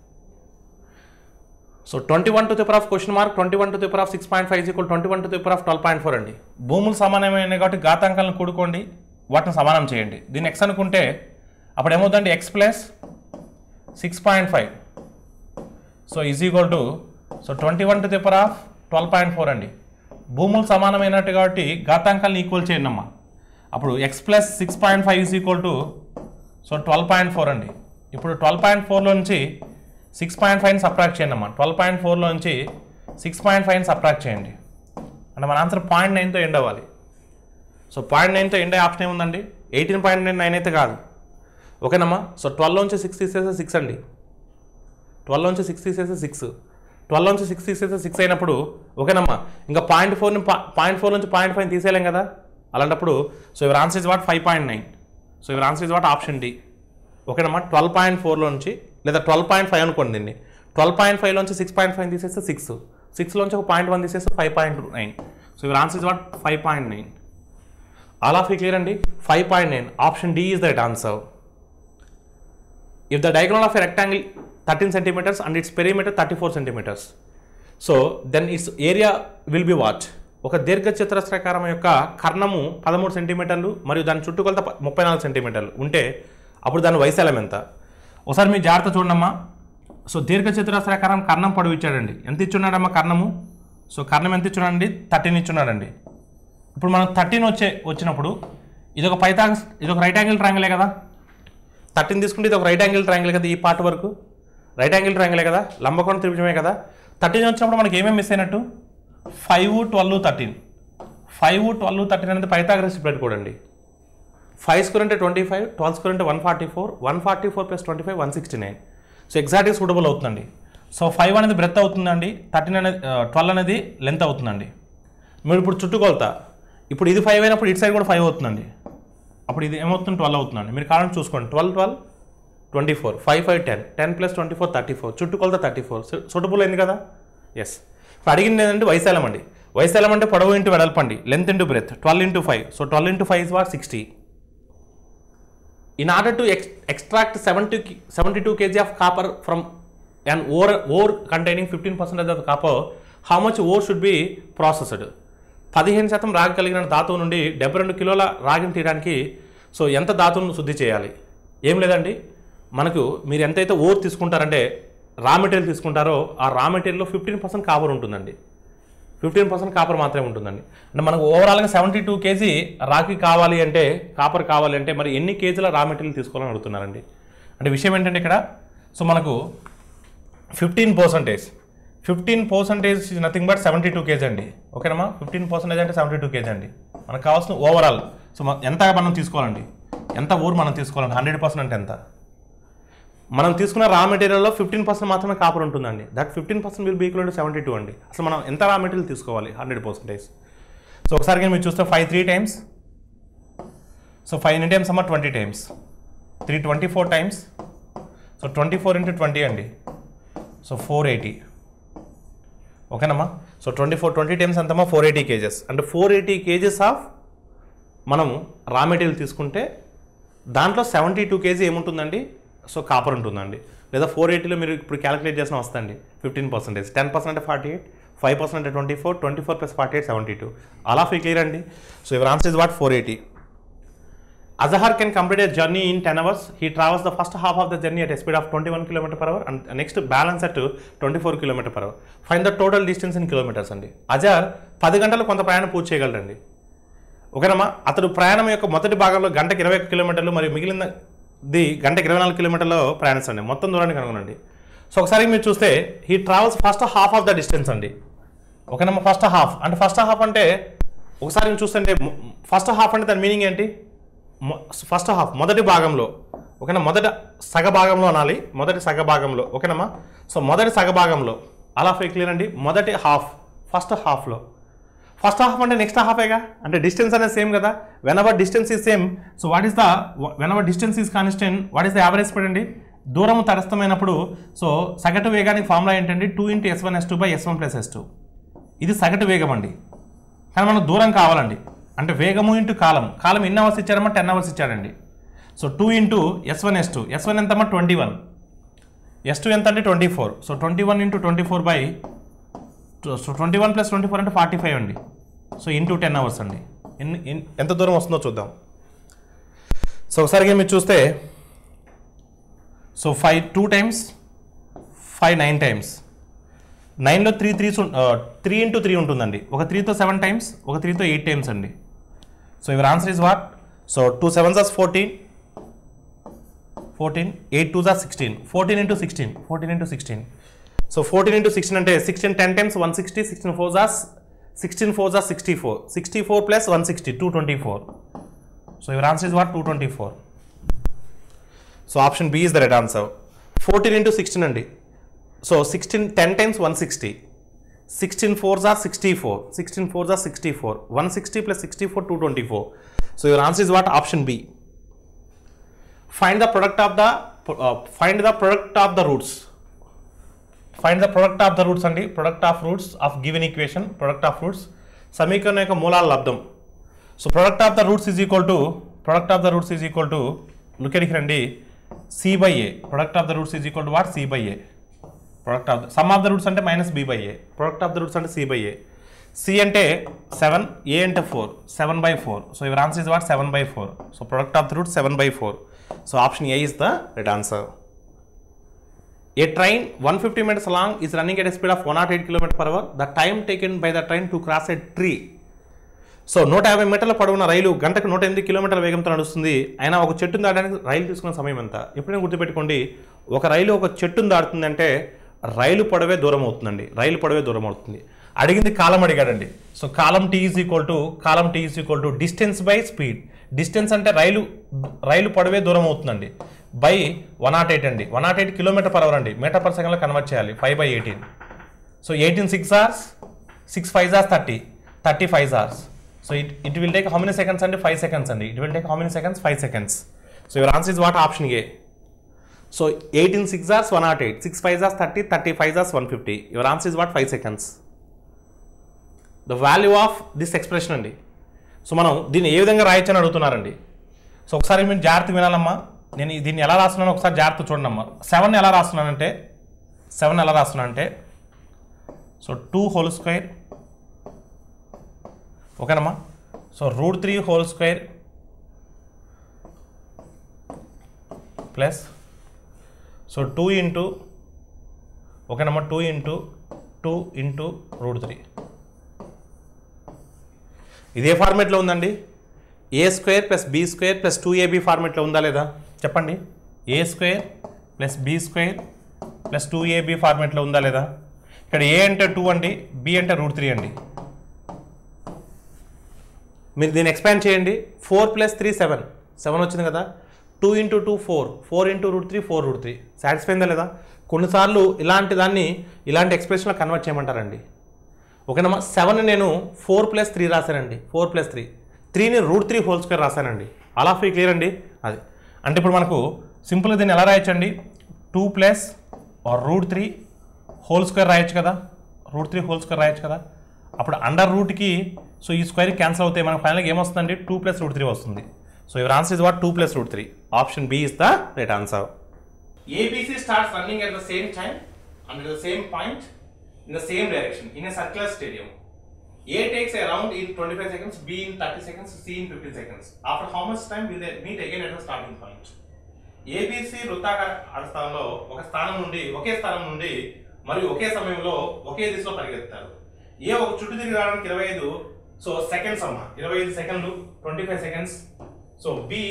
so twenty one to the power of question mark twenty one to the power of six point five equal twenty one to the power of twelve point four అండి. భూములు సమానమైన కాబట్టి ఘాతాంకాలను కూడుకోండి, వాటిని సమానం చేయండి. దీన్ని ఎక్స్ అనుకుంటే అప్పుడు ఏమవుతుందండి? X plus six point five so is equal to so twenty one to the power of twelve point four అండి. భూములు సమానమైనట్టు కాబట్టి ఘాతాంకాలను ఈక్వల్ చేయండి అమ్మా. అప్పుడు x plus six point five is equal to so twelve point four అండి. ఇప్పుడు ట్వెల్వ్ పాయింట్ ఫోర్లో నుంచి సిక్స్ పాయింట్ ఫైవ్ని సబ్ట్రాక్ట్ చేయండి అమ్మా. ట్వెల్వ్ పాయింట్ ఫోర్లో నుంచి సిక్స్ పాయింట్ ఫైవ్ని సబ్ట్రాక్ట్ చేయండి. అంటే మన ఆన్సర్ పాయింట్ నైన్తో ఎండ్ అవ్వాలి. సో పాయింట్ నైన్తో ఎండ్ అయ్యే ఆప్షన్ ఏముందండి? ఎయిటీన్ పాయింట్ నైన్ నైన్ అయితే కాదు. ఓకేనమ్మా. సో ట్వెల్వ్ నుంచి సిక్స్ తీసేస్తే సిక్స్ అండి. ట్వెల్వ్ నుంచి సిక్స్ తీసేస్తే సిక్స్. ట్వెల్వ్ నుంచి సిక్స్ తీసేస్తే సిక్స్ అయినప్పుడు ఓకేనమ్మా. ఇంకా పాయింట్ ఫోర్ని పాయింట్ ఫోర్ నుంచి పాయింట్ ఫైవ్ తీసేయలేం కదా. అలాంటప్పుడు so your answer is what? Five point nine. So your answer is what? Option D. ఓకేనమ్మా. ట్వెల్వ్ పాయింట్ ఫోర్లో నుంచి లేదా ట్వెల్వ్ పాయింట్ ఫైవ్ అనుకోండి దీన్ని. ట్వెల్వ్ పాయింట్ ఫైవ్లోంచి సిక్స్ పాయింట్ ఫైవ్ తీసేస్తే సిక్స్. సిక్స్లోంచి ఒక పాయింట్ వన్ తీసేస్తే five point nine. So your answer is what? Five point nine. All of you clear అండి. Five point nine. Option D is that answer. If the diagonal of a rectangle thirteen centimetres and its perimeter thirty four centimetres so then its area will be what? ఒక దీర్ఘ చతురస్రాకారం యొక్క కర్ణము పదమూడు సెంటీమీటర్లు మరియు దాని చుట్టుకొలత ముప్పై నాలుగు సెంటీమీటర్లు ఉంటే అప్పుడు దాని వైశాల్యం ఎంత? ఒకసారి మీ జాగ్రత్త చూడమ్మా. సో దీర్ఘ చతురస్రాకారం కర్ణం పొడవు ఇచ్చాడండి. ఎంత ఇచ్చున్నాడమ్మా కర్ణము? సో కర్ణం ఎంత ఇచ్చున్నాడండి? థర్టీన్ ఇచ్చున్నాడండి. ఇప్పుడు మనం థర్టీన్ వచ్చే వచ్చినప్పుడు ఇది ఒక పైథాగరస్, ఇది ఒక రైట్ యాంగిల్ ట్రయాంగిలే కదా. థర్టీన్ తీసుకుంటే ఇది ఒక రైట్ యాంగిల్ ట్రయాంగిల్ కదా. ఈ పార్ట్ వరకు రైట్ యాంగిల్ ట్రయాంగిలే కదా, లంబకోణ త్రిభుజమే కదా. థర్టీన్ వచ్చినప్పుడు మనకి ఏమేమి మిస్ అయినట్టు? Five twelve thirteen. Five twelve thirteen అనేది పైథాగరస్ స్ప్రెడ్ కూడా అండి. ఫైవ్ స్క్వేర్ అంటే ట్వంటీ ఫైవ్, ట్వెల్వ్ స్క్వేర్ అంటే one forty four, one forty four plus twenty five one sixty nine. So ఎగ్జాక్ట్గా సూటబుల్ అవుతుందండి. సో ఫైవ్ అనేది breadth అవుతుందండి, thirteen అనేది ట్వెల్వ్ అనేది లెంత్ అవుతుందండి. మీరు ఇప్పుడు చుట్టుకొలత ఇప్పుడు ఇది ఫైవ్ అయినప్పుడు ఇటు సైడ్ కూడా ఫైవ్ అవుతుందండి. అప్పుడు ఇది ఏమవుతుంది? ట్వెల్వ్ అవుతుందండి. మీరు కావాలని చూసుకోండి. Twelve twelve twenty four, five five ten, ten plus twenty four thirty four, చుట్టుకొలత థర్టీ ఫోర్. సూటబుల్ అయింది కదా. ఎస్. ఇప్పుడు అడిగింది ఏంటంటే వైశాల్యం అండి. వైశాల్యం అంటే పొడవు ఇంటూ వెడల్పండి, length into breadth. Twelve into five. So twelve into five is what? Sixty. In order to ex extract seventy seventy two kg of copper from and ore ore containing fifteen percentage of copper, how much ore should be processed? పదిహేను శాతం రాగి కలిగిన ధాతువు నుండి డెబ్బై రెండు కిలోల రాగిని తీయడానికి సో ఎంత ధాతువును శుద్ధి చేయాలి? ఏం లేదండి, మనకు మీరు ఎంతైతే ఓర్ తీసుకుంటారంటే రా మెటీరియల్ తీసుకుంటారో ఆ రా మెటీరియల్లో ఫిఫ్టీన్ పర్సెంట్ కాపర్ ఉంటుందండి. ఫిఫ్టీన్ పర్సెంట్ కాపర్ మాత్రమే ఉంటుందండి. అంటే మనకు ఓవరాల్గా సెవెంటీ టూ కేజీ రాగి కావాలి అంటే, కాపర్ కావాలి అంటే మరి ఎన్ని కేజీల రా మెటీరియల్ తీసుకోవాలని అడుగుతున్నారండి. అంటే విషయం ఏంటంటే ఇక్కడ సో మనకు fifteen percentage fifteen percentage is nothing but seventy two kg అండి. ఓకేనమ్మా, ఫిఫ్టీన్ పర్సెంటేజ్ అంటే సెవెంటీ టూ కేజీ అండి. మనకు కావాల్సిన ఓవరాల్ సో ఎంత మనం తీసుకోవాలండి, ఎంత ఊరు మనం తీసుకోవాలండి, హండ్రెడ్ పర్సెంట్ అంటే ఎంత? మనం తీసుకున్న రా మెటీరియల్లో ఫిఫ్టీన్ పర్సెంట్ మాత్రమే కాపర్ ఉంటుందండి. That fifteen percent will be equal to seventy two అండి. అసలు మనం ఎంత రా మెటీరియల్ తీసుకోవాలి? Hundred percentage. సో ఒకసారి మీరు చూస్తే five three times, so five ఎన్ని టైమ్స్ అమ్మా? Twenty times. Three twenty four times, so twenty four into twenty అండి, సో ఫోర్ ఎయిటీ. ఓకేనమ్మా, so twenty four twenty times ఎంతమ్మా? Four eighty kgs. అంటే four eighty kgs of మనం raw material తీసుకుంటే దాంట్లో seventy two kg ఏముంటుందండి? So copper ఉంటుందండి. లేదా ఫోర్ ఎయిటీలో మీరు ఇప్పుడు క్యాలిక్యులేట్ చేసిన వస్తుంది ఫిఫ్టీన్ పర్సెంటేజ్. టెన్ పర్సెంట్ అంటే ఫార్టీ ఎయిట్, ఫైవ్ పర్సెంట్ అంటే twenty four, twenty four plus forty eight seventy two. అలా ఫీ క్లియర్ అండి. So your answer is what? Four eighty. Azahar can complete a journey in ten hours. He travels the first half of the journey at a speed of twenty-one kilometers per hour and next balance at twenty-four kilometers per hour. Find the total distance in kilometers అండి. అజార్ పది గంటలు కొంత ప్రయాణం పూర్తి చేయగలరండి. ఓకేనమ్మా, అతడు ప్రయాణం యొక్క మొదటి భాగంలో గంటకి ఇరవై కిలోమీటర్లు మరియు మిగిలినది గంటకి ఇరవై నాలుగు కిలోమీటర్లు ప్రయాణించండి. మొత్తం దూరాన్ని కనుగొనండి. సో ఒకసారి మీరు చూస్తే he travels first half of the distance అండి. ఓకేనమ్మా, ఫస్ట్ హాఫ్ అంటే ఫస్ట్ హాఫ్ అంటే ఒకసారి మీరు చూస్తుంటే ఫస్ట్ హాఫ్ అంటే దాని మీనింగ్ ఏంటి? ఫస్ట్ హాఫ్ మొదటి భాగంలో. ఓకేనా, మొదటి సగ భాగంలో అనాలి, మొదటి సగ భాగంలో. ఓకేనమ్మా, సో మొదటి సగ భాగంలో అలా ఫే క్లియర్ అండి. మొదటి half first half. First half అంటే నెక్స్ట్ హాఫేగా, అంటే డిస్టెన్స్ అనేది సేమ్ కదా. When our distance is same, so what is the when our distance is constant, what is the average speed అండి? దూరం తటస్థమైనప్పుడు సో సగటు వేగానికి ఫార్ములా ఏంటండి? Two into s one s two by s one plus s two. ఇది సగటు వేగం అండి. కానీ మనకు దూరం కావాలండి, అంటే వేగము ఇంటూ కాలం. కాలం ఎన్ని అవర్స్ ఇచ్చారమ్మా? టెన్ అవర్స్ ఇచ్చాడండి. So two into s one s two. S one ఎంతమ్మా? Twenty one. ఎస్ టూ ఎంత అంటే twenty four. So twenty one into twenty four by so twenty one plus twenty four అంటే forty five అండి. So into ten hours అండి. ఎన్ని ఎంత దూరం వస్తుందో చూద్దాం. సో ఒకసారిగా మీరు చూస్తే so five two times, five nine times. నైన్లో three three three into three ఉంటుందండి. ఒక త్రీతో సెవెన్ టైమ్స్, ఒక త్రీతో ఎయిట్ టైమ్స్ అండి. So your answer is what? So two seven జాస్ ఫోర్టీన్, ఫోర్టీన్, ఎయిట్ టూ జాస్ sixteen, fourteen into sixteen, fourteen into sixteen. So fourteen into sixteen అంటే sixteen ten times one sixty, sixteen four జాస్ sixteen four జాస్ sixty four, sixty four plus one sixty, two twenty four. So your answer is what? Two twenty four. So option B is the right answer. Fourteen into sixteen అండి. So sixteen ten times one sixty, sixteen fours are sixty four, sixteen fours are sixty four, one sixty plus sixty four, two twenty four. So your answer is what? Option B. Find the product of the find the product of the roots. Find the product of the roots అండి. Product of roots of given equation. Product of roots సమీకరణం యొక్క మూలాల లబ్ధం. So product of the roots is equal to product of the roots is equal to look at here అండి, c by a. Product of the roots is equal to what? C by a. Product of the sum of the roots అంటే minus b by a. Product of the roots అంటే c by a. C అంటే seven, a అంటే four, seven by four. So your answer is what? Seven by four. So product of the root seven by four. So option A is the right answer. A train one fifty metres long is running at a speed of one nought eight kilometre per hour. The time taken by the train to cross a tree. So నూట యాభై మీటర్ల పొడవున్న రైలు గంటకు నూట ఎనిమిది కిలోమీటర్ల వేగంతో నడుస్తుంది. అయినా ఒక చెట్టును దాటడానికి రైలు తీసుకున్న సమయం ఎంత? ఎప్పుడైనా గుర్తుపెట్టుకోండి, ఒక రైలు ఒక చెట్టును దాటుతుందంటే రైలు పొడవే దూరం అవుతుందండి. రైలు పొడవే దూరం అవుతుంది. అడిగింది కాలం అడిగాడండి. సో కాలం టీ ఈజ్ ఈక్వల్ టు కాలం T is equal to distance by speed. Distance అంటే రైలు రైలు పొడవే దూరం అవుతుందండి బై వన్ నాట్ ఎయిట్ అండి. One nought eight kilometre per hour అండి. మీటర్ పర్ సెకండ్లో కన్వర్ట్ చేయాలి. Five by eighteen. So eighteen six hours, six five hours thirty, thirty five hours. So it it will take how many seconds అండి? Five seconds అండి. It will take how many seconds? Five seconds. So your answer is what? Option A. So eighteen six hours one nought eight, six five hours thirty, thirty five hours one fifty. Your answer is what? Five seconds. The value of this expression అండి. So మనం దీన్ని ఏ విధంగా రాయొచ్చని అడుగుతున్నారండి. So ఒకసారి మీరు జాగ్రత్త వినాలమ్మా. నేను దీన్ని ఎలా రాస్తున్నానో ఒకసారి జాగ్రత్త చూడండమ్మా. సెవెన్ ఎలా రాస్తున్నానంటే సెవెన్ ఎలా రాస్తున్నానంటే సో టూ హోల్ స్క్వేర్ ఓకేనమ్మా. So root three whole square plus so two into ఓకేనమ్మా two into two into root three. ఇదే ఫార్మేట్లో ఉందండి. A square plus B square plus two A B ఫార్మేట్లో ఉందా లేదా చెప్పండి. A square plus B square plus two A B ఫార్మేట్లో ఉందా లేదా. ఇక్కడ ఏ అంటే టూ అండి, బి అంటే రూట్ త్రీ అండి. మీరు దీన్ని ఎక్స్పాండ్ చేయండి. Four plus three seven, seven వచ్చింది కదా. Two into two four, four into root three four root three. Satisfy అయిందా లేదా. కొన్నిసార్లు ఇలాంటి దాన్ని ఇలాంటి ఎక్స్ప్రెషన్లో కన్వర్ట్ చేయమంటారండి. ఓకేనమ్మా. సెవెన్ నేను ఫోర్ ప్లస్ త్రీ రాశానండి, ఫోర్ ప్లస్ త్రీ, త్రీని రూట్ త్రీ హోల్ స్క్వేర్ రాశానండి. ఆల్ ఆఫ్ యూ క్లియర్ అండి. అది అంటే ఇప్పుడు మనకు సింపుల్గా దీన్ని ఎలా రాయొచ్చండి. Two plus root three whole square రాయొచ్చు కదా, రూట్ త్రీ హోల్ స్క్వేర్ రాయొచ్చు కదా. అప్పుడు అండర్ రూట్కి సో ఈ స్క్వేర్ క్యాన్సిల్ అవుతాయి. మనకు ఫైనల్గా ఏమొస్తుందండి, టూ ప్లస్ రూట్ త్రీ వస్తుంది. So your answer is what, two plus root three. Option B is the right answer. A B C starts running at the same time and at the same point in the same direction in a circular stadium. A takes a round in twenty-five seconds, B in thirty seconds, C in fifteen seconds. After how much time will they meet again at the starting point? A B C వృత్తాకార స్థానంలో ఒక స్థానం నుండి ఒకే స్థానం నుండి మరియు ఒకే సమయంలో ఒకే దిశలో పరిగెత్తారు. ఏ ఒక చుట్టూ తిరిగి రావడానికి ఇరవై ఐదు సో సెకండ్స్ అమ్మా, ఇరవై ఐదు సెకండ్లు, twenty five seconds. So B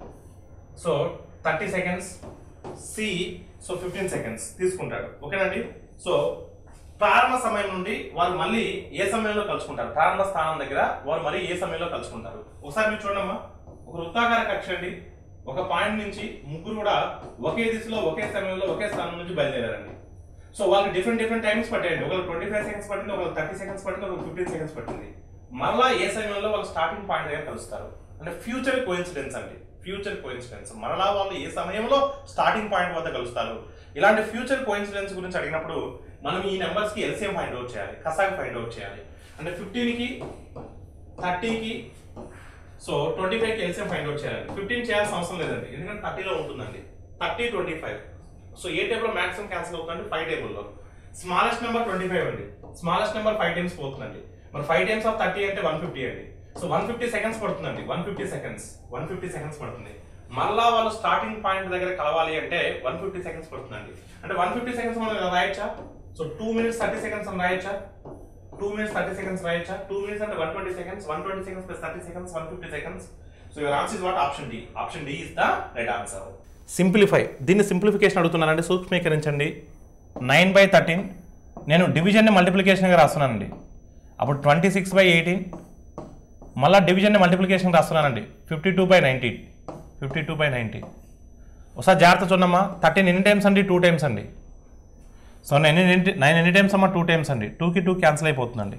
so thirty seconds, C so fifteen seconds తీసుకుంటాడు. ఓకేనండి. సో ప్రారంభ సమయం నుండి వారు మళ్ళీ ఏ సమయంలో కలుసుకుంటారు, ప్రారంభ స్థానం దగ్గర వారు మళ్ళీ ఏ సమయంలో కలుసుకుంటారు. ఒకసారి మీరు చూడమ్మా, ఒక వృత్తాకార కక్ష అండి. ఒక పాయింట్ నుంచి ముగ్గురు కూడా ఒకే దిశలో ఒకే సమయంలో ఒకే స్థానం నుంచి బయలుదేరారండి. సో వాళ్ళకి డిఫరెంట్ డిఫరెంట్ టైమ్స్ పట్టాయండి. ఒకరు ట్వంటీ ఫైవ్ సెకండ్స్ పట్టింది, ఒకరు థర్టీ సెకండ్స్ పట్టింది, ఒకరు ఫిఫ్టీన్ సెకండ్స్ పట్టింది. మళ్ళా ఏ సమయంలో వాళ్ళు స్టార్టింగ్ పాయింట్ దగ్గర కలుస్తారు అంటే ఫ్యూచర్ కోఇన్సిడెన్స్ అండి. ఫ్యూచర్ కోఇన్సిడెన్స్ మరలా వాళ్ళు ఏ సమయంలో స్టార్టింగ్ పాయింట్ వద్ద కలుస్తారు. ఇలాంటి ఫ్యూచర్ కోఇన్సిడెన్స్ గురించి అడిగినప్పుడు మనం ఈ నెంబర్స్కి ఎల్సిఎం ఫైండ్ అవుట్ చేయాలి, కసాగ్ ఫైండ్ అవుట్ చేయాలి. అంటే ఫిఫ్టీన్కి థర్టీకి సో ట్వంటీ ఫైవ్కి ఎల్సిఎం ఫైండ్ అవుట్ చేయాలి. ఫిఫ్టీన్ చేయాల్సిన అవసరం లేదండి, ఎందుకంటే థర్టీలో ఉంటుందండి. థర్టీ ట్వంటీ ఫైవ్ సో ఏ టేబుల్లో మ్యాక్సిమం క్యాన్సిల్ అవుతుందండి, ఫైవ్ టేబుల్లో. స్మాలెస్ట్ నెంబర్ ట్వంటీ ఫైవ్ అండి, స్మాలెస్ట్ నెంబర్ ఫైవ్ టైమ్స్ పోతుందండి. మరి ఫైవ్ టైమ్స్ ఆఫ్ థర్టీ అంటే వన్ ఫిఫ్టీ అండి. సో వన్ ఫిఫ్టీ సెకండ్స్ పడుతుందండి, one fifty seconds one fifty seconds పడుతుంది. మళ్ళా వాళ్ళు స్టార్టింగ్ పాయింట్ దగ్గర కలవాలి అంటే వన్ ఫిఫ్టీ సెకండ్స్ పడుతుందండి. అంటే వన్ ఫిఫ్టీ సెకండ్స్ మనం రాయొచ్చా. So two minutes thirty seconds అని రాయొచ్చా, టూ మినిట్స్ థర్టీ సెకండ్స్ రాయొచ్చా. టూ మినిట్స్ అంటే one twenty seconds, one twenty seconds plus thirty seconds, one fifty seconds. So your answer is what, option D. Option D is the right answer. Simplify, దీన్ని simplification అడుగుతున్నానండి, సూక్ష్మీకరించండి. Nine by thirteen నేను డివిజన్ని మల్టిప్లికేషన్గా రాస్తున్నానండి. అప్పుడు twenty six by eighteen మళ్ళీ డివిజన్ని multiplication రాస్తున్నానండి. Fifty two by ninety, fifty two by ninety. ఒకసారి జాగ్రత్త చూడమ్మా, థర్టీన్ ఎన్ని టైమ్స్ అండి, టూ టైమ్స్ అండి. సో నైన్ ఎన్ని నైన్ ఎన్ని టైమ్స్ అమ్మా, టూ టైమ్స్ అండి. టూకి టూ క్యాన్సిల్ అయిపోతుందండి.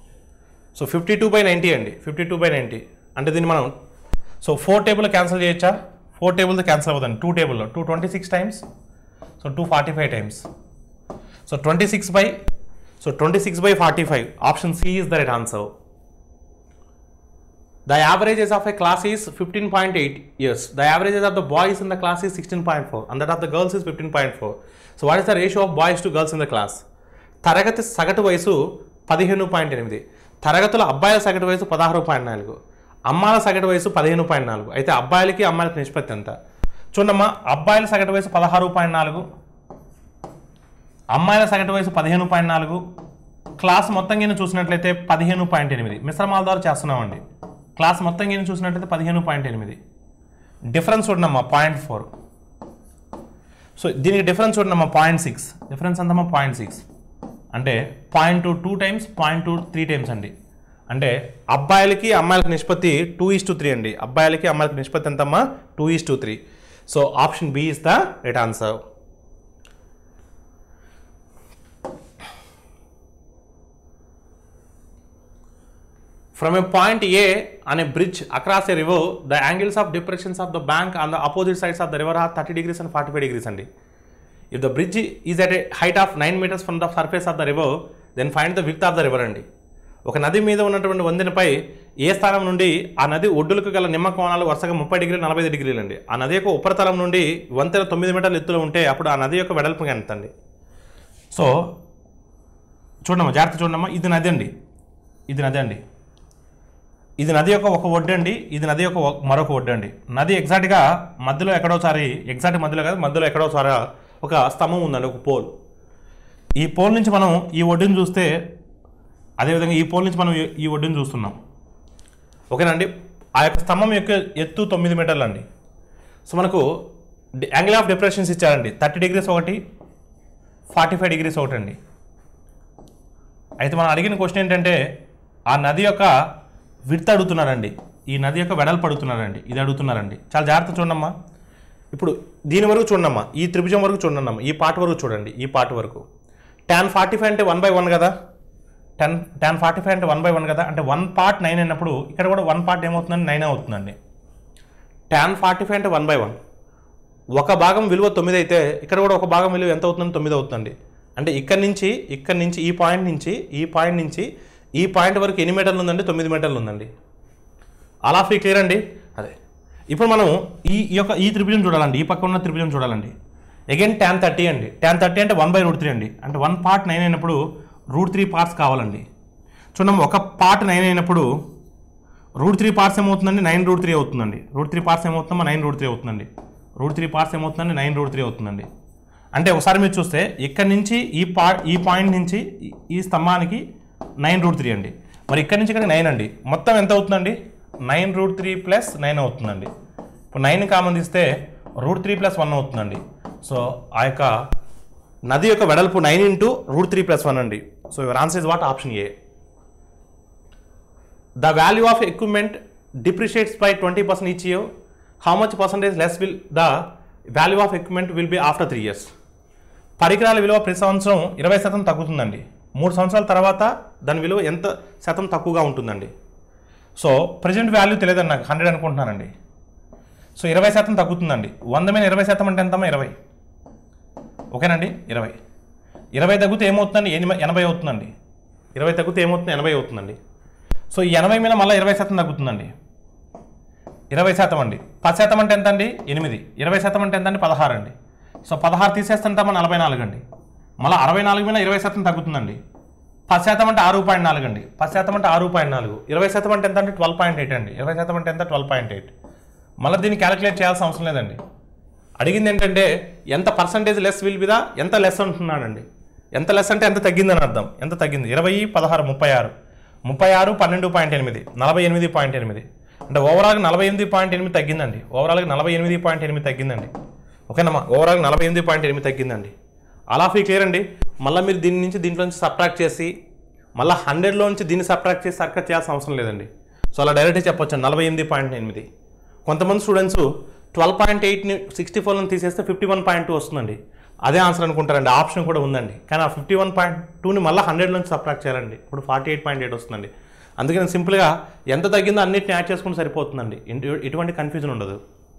So fifty two by ninety అండి, ఫిఫ్టీ టూ బై నైంటీ. అంటే దీన్ని మనం సో ఫోర్ టేబుల్లో క్యాన్సిల్ చేయొచ్చా, ఫోర్ టేబుల్తో క్యాన్సిల్ అవుతుంది. టూ టేబుల్లో two twenty six times, so two forty five times. So twenty six by so twenty six by forty five. Option C is the right answer. The average age of a class is fifteen point eight years. The average age of the boys in the class is sixteen point four and that of the girls is fifteen point four. So what is the ratio of boys to girls in the class? తరగతి సగటు వయసు పదిహేను point ఎనిమిది, తరగతుల అబ్బాయిల సగటు వయసు పదహారు పాయింట్ నాలుగు, అమ్మాయిల సగటు వయసు పదిహేను పాయింట్ నాలుగు. అయితే అబ్బాయిలకి అమ్మాయిలకి నిష్పత్తి ఎంత చూడమ్మా. అబ్బాయిల సగటు వయసు పదహారు పాయింట్ నాలుగు, అమ్మాయిల సగటు వయసు పదిహేను పాయింట్ నాలుగు. క్లాస్ మొత్తం కింద చూసినట్లయితే పదిహేను పాయింట్ ఎనిమిది. మిశ్రమాల ద్వారా చేస్తున్నామండి. క్లాస్ మొత్తం కింద చూసినట్లయితే పదిహేను పాయింట్ ఎనిమిది. డిఫరెన్స్ చూడమ్మా పాయింట్ ఫోర్. సో దీనికి డిఫరెన్స్ చూడమ్మా పాయింట్ సిక్స్. డిఫరెన్స్ ఎంతమ్మా, పాయింట్ సిక్స్. అంటే point two two times, point two three times అండి. అంటే అబ్బాయిలకి అమ్మాయిలకి నిష్పత్తి టూ ఈస్ టు త్రీ అండి. అబ్బాయిలకి అమ్మాయిలకి నిష్పత్తి ఎంతమ్మా, two is to three. So option B is the right answer. From a point A on a bridge across a river, the angles of depressions of the bank on the opposite sides of the river are thirty degrees and forty-five degrees అండి. If the bridge is at a height of nine meters from the surface of the river, then find the width of the river అండి. ఒక నది మీద ఉన్నటువంటి వంతెనపై ఏ స్థానం నుండి ఆ నది ఒడ్డులకు గల నిమ్మ కోణాలు వరుసగా ముప్పై డిగ్రీలు నలభై ఐదు డిగ్రీలు అండి. ఆ నది యొక్క ఉపరితలం నుండి వంతెన తొమ్మిది మీటర్ల ఎత్తులో ఉంటే అప్పుడు ఆ నది యొక్క వెడల్పు ఎంత అండి. సో చూడమ్మా, జాగ్రత్త చూడమ్మా, ఇది నది అండి, ఇది నది అండి. ఇది నది యొక్క ఒక ఒడ్డు అండి, ఇది నది యొక్క మరొక ఒడ్డు అండి. నది ఎగ్జాక్ట్గా మధ్యలో ఎక్కడోసారి, ఎగ్జాక్ట్ మధ్యలో కాదు, మధ్యలో ఎక్కడోసారి ఒక స్తంభం ఉందండి, ఒక పోల్. ఈ పోల్ నుంచి మనం ఈ ఒడ్డుని చూస్తే, అదేవిధంగా ఈ పోల్ నుంచి మనం ఈ ఒడ్డుని చూస్తున్నాం. ఓకేనండి. ఆ యొక్క స్తంభం యొక్క ఎత్తు తొమ్మిది మీటర్లు అండి. సో మనకు యాంగిల్ ఆఫ్ డిప్రెషన్స్ ఇచ్చారండి, థర్టీ డిగ్రీస్ ఒకటి, ఫార్టీ ఫైవ్ డిగ్రీస్ ఒకటి అండి. అయితే మనం అడిగిన క్వశ్చన్ ఏంటంటే ఆ నది యొక్క విడ్త్ అడుగుతున్నారండి, ఈ నది యొక్క వెడల్పు అడుగుతున్నారండి, ఇది అడుగుతున్నారండి. చాలా జాగ్రత్త చూడమ్మా. ఇప్పుడు దీని వరకు చూడమ్మా, ఈ త్రిభుజం వరకు చూడమ్మా, ఈ పార్ట్ వరకు చూడండి, ఈ పార్ట్ వరకు. ట్యాన్ ఫార్టీ ఫైవ్ అంటే వన్ బై వన్ కదా, టెన్ ట్యాన్ ఫార్టీ ఫైవ్ అంటే వన్ బై వన్ కదా, అంటే వన్ పార్ట్ నైన్ అయినప్పుడు ఇక్కడ కూడా వన్ పార్ట్ ఏమవుతుందండి, నైన్ అవుతుందండి. ట్యాన్ ఫార్టీ ఫైవ్ అంటే వన్ బై వన్, ఒక భాగం విలువ తొమ్మిది అయితే ఇక్కడ కూడా ఒక భాగం విలువ ఎంత అవుతుందండి, తొమ్మిది అవుతుందండి. అంటే ఇక్కడ నుంచి ఇక్కడ నుంచి ఈ పాయింట్ నుంచి ఈ పాయింట్ నుంచి ఈ పాయింట్ వరకు ఎన్ని మీటర్లు ఉందండి, తొమ్మిది మీటర్లు ఉందండి. అలా ఫ్రీ క్లియర్ అండి. అదే ఇప్పుడు మనం ఈ యొక్క ఈ త్రిభుజం చూడాలండి, ఈ పక్క ఉన్న త్రిభుజం చూడాలండి. అగైన్ ట్యాన్ థర్టీ అండి, ట్యాన్ థర్టీ అంటే వన్ బై రూట్ త్రీ అండి, అంటే వన్ పార్ట్ నైన్ అయినప్పుడు రూట్ త్రీ పార్ట్స్ కావాలండి. చూడండి, ఒక పార్ట్ నైన్ అయినప్పుడు రూట్ త్రీ పార్ట్స్ ఏమవుతుందండి, నైన్ రూట్ త్రీ అవుతుందండి. రూట్ త్రీ పార్ట్స్ ఏమవుతుందమ్మా, నైన్ రూట్ త్రీ అవుతుందండి. రూట్ త్రీ పార్ట్స్ ఏమవుతుందండి, నైన్ రూట్ త్రీ అవుతుందండి. అంటే ఒకసారి మీరు చూస్తే ఇక్కడ నుంచి ఈ పా ఈ పాయింట్ నుంచి ఈ స్తంభానికి నైన్ రూట్ త్రీ అండి, మరి ఇక్కడ నుంచి ఇక్కడ నైన్ అండి. మొత్తం ఎంత అవుతుందండి, nine root three plus nine అవుతుందండి. ఇప్పుడు నైన్ కామన్ తీస్తే రూట్ త్రీ ప్లస్ వన్ అవుతుందండి. సో ఆ యొక్క నది యొక్క వెడల్పు nine into root three plus one అండి. So your answer is what, option A. The value of equipment depreciates by twenty percent each year, how much percentage less will the value of equipment will be after three years. పరికరాల విలువ ప్రతి సంవత్సరం ఇరవై శాతం తగ్గుతుందండి. మూడు సంవత్సరాల తర్వాత దాని విలువ ఎంత శాతం తక్కువగా ఉంటుందండి. సో ప్రజెంట్ వాల్యూ తెలియదండి నాకు, హండ్రెడ్ అనుకుంటున్నానండి. సో ఇరవై శాతం తగ్గుతుందండి. వంద మీద ఇరవై శాతం అంటే ఎంతమ్మా, ఇరవై. ఓకేనండి, ఇరవై ఇరవై తగ్గితే ఏమవుతుందండి, ఎనభై ఎనభై అవుతుందండి. ఇరవై తగ్గితే ఏమవుతుంది, ఎనభై అవుతుందండి. సో ఈ ఎనభై మీద మళ్ళీ ఇరవై శాతం తగ్గుతుందండి, ఇరవై శాతం అండి. పది శాతం అంటే ఎంత అండి, ఎనిమిది. ఇరవై శాతం అంటే ఎంత అండి, పదహారు అండి. సో పదహారు తీసేస్తుంటామా, నలభై నాలుగు అండి. మళ్ళీ అరవై నాలుగు మీద ఇరవై శాతం తగ్గుతుందండి. పది శాతం అంటే ఆరు పాయింట్ నాలుగు అండి. పది శాతం అంటే ఆరు పాయింట్ నాలుగు. ఇరవై శాతం అంటే ఎంత అంటే ట్వెల్వ్ పాయింట్ ఎయిట్ అండి. ఇరవై శాతం అంటే ఎంత, ట్వెల్వ్ పాయింట్ ఎయిట్. మళ్ళీ దీన్ని క్యాలిక్యులేట్ చేయాల్సిన అవసరం లేదండి. అడిగింది ఏంటంటే ఎంత పర్సంటేజ్ లెస్ విల్ బిదా, ఎంత లెస్ అంటున్నాడండి. ఎంత లెస్ అంటే ఎంత తగ్గిందని అర్థం. ఎంత తగ్గింది, ఇరవై పదహారు ముప్పై ఆరు ముప్పై ఆరు పన్నెండు పాయింట్ ఎనిమిది నలభై ఎనిమిది పాయింట్ ఎనిమిది అంటే ఓవరాల్గా నలభై ఎనిమిది పాయింట్ ఎనిమిది తగ్గిందండి. ఓవరాల్గా నలభై ఎనిమిది పాయింట్ ఎనిమిది తగ్గిందండి. ఓకేనమ్మా, ఓవరాల్గా నలభై ఎనిమిది పాయింట్ ఎనిమిది తగ్గిందండి. అలా ఫీ క్లియర్ అండి. మళ్ళీ మీరు దీని నుంచి దీంట్లో నుంచి సబ్ట్రాక్ట్ చేసి మళ్ళీ హండ్రెడ్లో నుంచి దీన్ని సబ్ట్రాక్ట్ చేసి సర్కట్ చేయాల్సిన అవసరం లేదండి. సో అలా డైరెక్ట్గా చెప్పొచ్చు నలభై ఎనిమిది పాయింట్ ఎనిమిది. కొంతమంది స్టూడెంట్స్ ట్వెల్వ్ పాయింట్ ఎయిట్ని సిక్స్టీ ఫోర్ని తీసేస్తే ఫిఫ్టీ వన్ పాయింట్ టూ వస్తుందండి. అదే ఆన్సర్ అనుకుంటారండి. ఆప్షన్ కూడా ఉందండి, కానీ ఆ ఫిఫ్టీ వన్ పాయింట్ టూని మళ్ళీ హండ్రెడ్ నుంచి సబ్ట్రాక్ట్ చేయాలండి. ఇప్పుడు ఫార్టీ ఎయిట్ పాయింట్ ఎయిట్ వస్తుందండి. అందుకని సింపుల్గా ఎంత తగ్గిందో అన్నిటిని యాడ్ చేసుకుంటే సరిపోతుందండి. ఎటువంటి కన్ఫ్యూజన్ ఉండదు.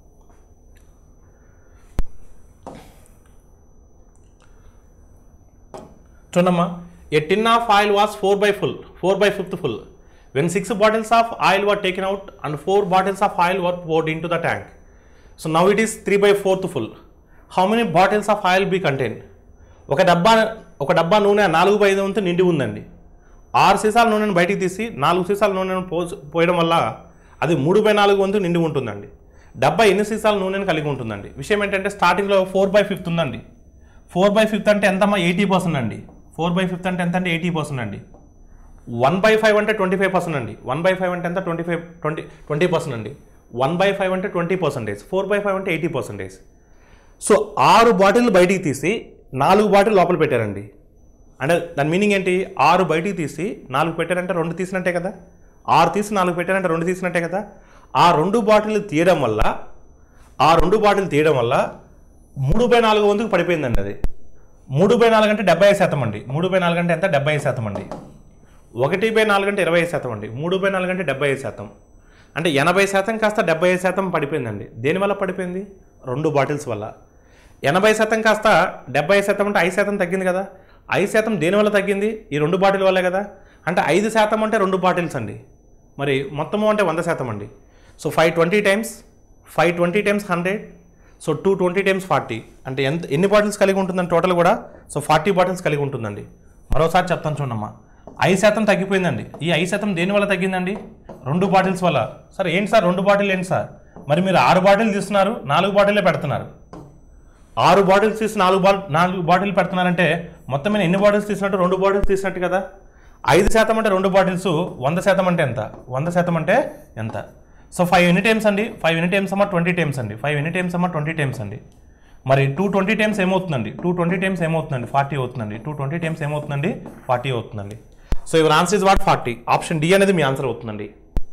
చూడమ్మా, A tin of oil was four by full four by fifth full when six bottles of oil were taken out and four bottles of oil were poured into the tank. So now it is three by fourth full. How many bottles of oil be contained? ఒక డబ్బా ఒక డబ్బా నూనె నాలుగు by ఐదు వంతు నిండి ఉందండి. ఆరు సీసాల నూనెను బయటికి తీసి నాలుగు సీసాల నూనెను పో పోయడం వల్ల అది మూడు బై నాలుగు వంతు నిండి ఉంటుందండి. డబ్బా ఎన్ని సీసాల నూనెను కలిగి ఉంటుందండి. విషయం ఏంటంటే స్టార్టింగ్లో ఫోర్ బై ఫిఫ్త్ ఉందండి. ఫోర్ బై ఫిఫ్త్ అంటే ఎంతమ్మా, ఎయిటీ పర్సెంట్ అండి. ఫోర్ బై ఫిఫ్త్ అంటే ఎంత అంటే ఎయిటీ పర్సెంట్ అండి. వన్ బై ఫైవ్ అంటే ట్వంటీ ఫైవ్ పర్సెంట్ అండి. వన్ బై ఫైవ్ అంటే ఎంత, twenty five twenty twenty percent అండి. వన్ బై ఫైవ్ అంటే twenty percentage, four by five అంటే ఎయిటీ పర్సెంటేజ్. సో ఆరు బాటిల్ బయటికి తీసి నాలుగు బాటిల్ లోపల పెట్టారండి. అంటే దాని మీనింగ్ ఏంటి, ఆరు బయటికి తీసి నాలుగు పెట్టారంటే రెండు తీసినట్టే కదా. ఆరు తీసి నాలుగు పెట్టారంటే రెండు తీసినట్టే కదా. ఆ రెండు బాటిల్ తీయడం వల్ల ఆ రెండు బాటిల్ తీయడం వల్ల మూడు బై నాలుగు వంతుకు పడిపోయిందండి. అది మూడు బై నాలుగు అంటే డెబ్బై ఐదు శాతం అండి. మూడు బై నాలుగు అంటే ఎంత, డెబ్బై ఐదు శాతం అండి. ఒకటి బై నాలుగు అంటే ఇరవై ఐదు శాతం అండి. మూడు బై నాలుగు అంటే డెబ్బై ఐదు శాతం. అంటే ఎనభై శాతం కాస్త డెబ్బై ఐదు శాతం పడిపోయిందండి. దేనివల్ల పడిపోయింది, రెండు బాటిల్స్ వల్ల. ఎనభై శాతం కాస్త డెబ్బై ఐదు శాతం అంటే ఐదు శాతం తగ్గింది కదా. ఐదు శాతం దేనివల్ల తగ్గింది, ఈ రెండు బాటిల్ వల్లే కదా. అంటే ఐదు శాతం అంటే రెండు బాటిల్స్ అండి. మరి మొత్తము అంటే వంద శాతం అండి. So five twenty times five twenty times hundred, so two twenty times forty అంటే ఎంత ఎన్ని బాటిల్స్ కలిగి ఉంటుందండి టోటల్ కూడా. సో ఫార్టీ బాటిల్స్ కలిగి ఉంటుందండి. మరోసారి చెప్తాను చూడమ్మా, ఐదు శాతం తగ్గిపోయిందండి. ఈ ఐదు శాతం దేనివల్ల తగ్గిందండి, రెండు బాటిల్స్ వల్ల. సార్ ఏంటి సార్ రెండు బాటిల్ ఏంటి సార్? మరి మీరు ఆరు బాటిల్ తీస్తున్నారు, నాలుగు బాటిలే పెడుతున్నారు. ఆరు బాటిల్స్ తీసి నాలుగు బాటిల్ నాలుగు బాటిల్ పెడుతున్నారంటే మొత్తం మీద ఎన్ని బాటిల్స్ తీసినట్టు? రెండు బాటిల్స్ తీసినట్టు కదా. ఐదు శాతం అంటే రెండు బాటిల్స్, వంద శాతం అంటే ఎంత? వంద శాతం అంటే ఎంత? సో ఫైవ్ ఎన్ని టైమ్స్ అండి? ఫైవ్ ఎన్ని టైమ్స్ అమ్మా? ట్వంటీ టైమ్స్ అండి. ఫైవ్ ఎన్ని టైమ్స్ అమ్మా? ట్వంటీ టైమ్స్ అండి. మరి టూ ట్వంటీ టైమ్స్ ఏమవుతుందండి? టూ ట్వంటీ టైమ్స్ ఏమవుతుందండి? ఫార్టీ అవుతుందండి. టూ ట్వంటీ టైమ్స్ ఏమవుతుందండి? ఫార్టీ అవుతుందండి. So your answer is what? Forty. Option D అనేది మీ ఆన్సర్ అవుతుందండి.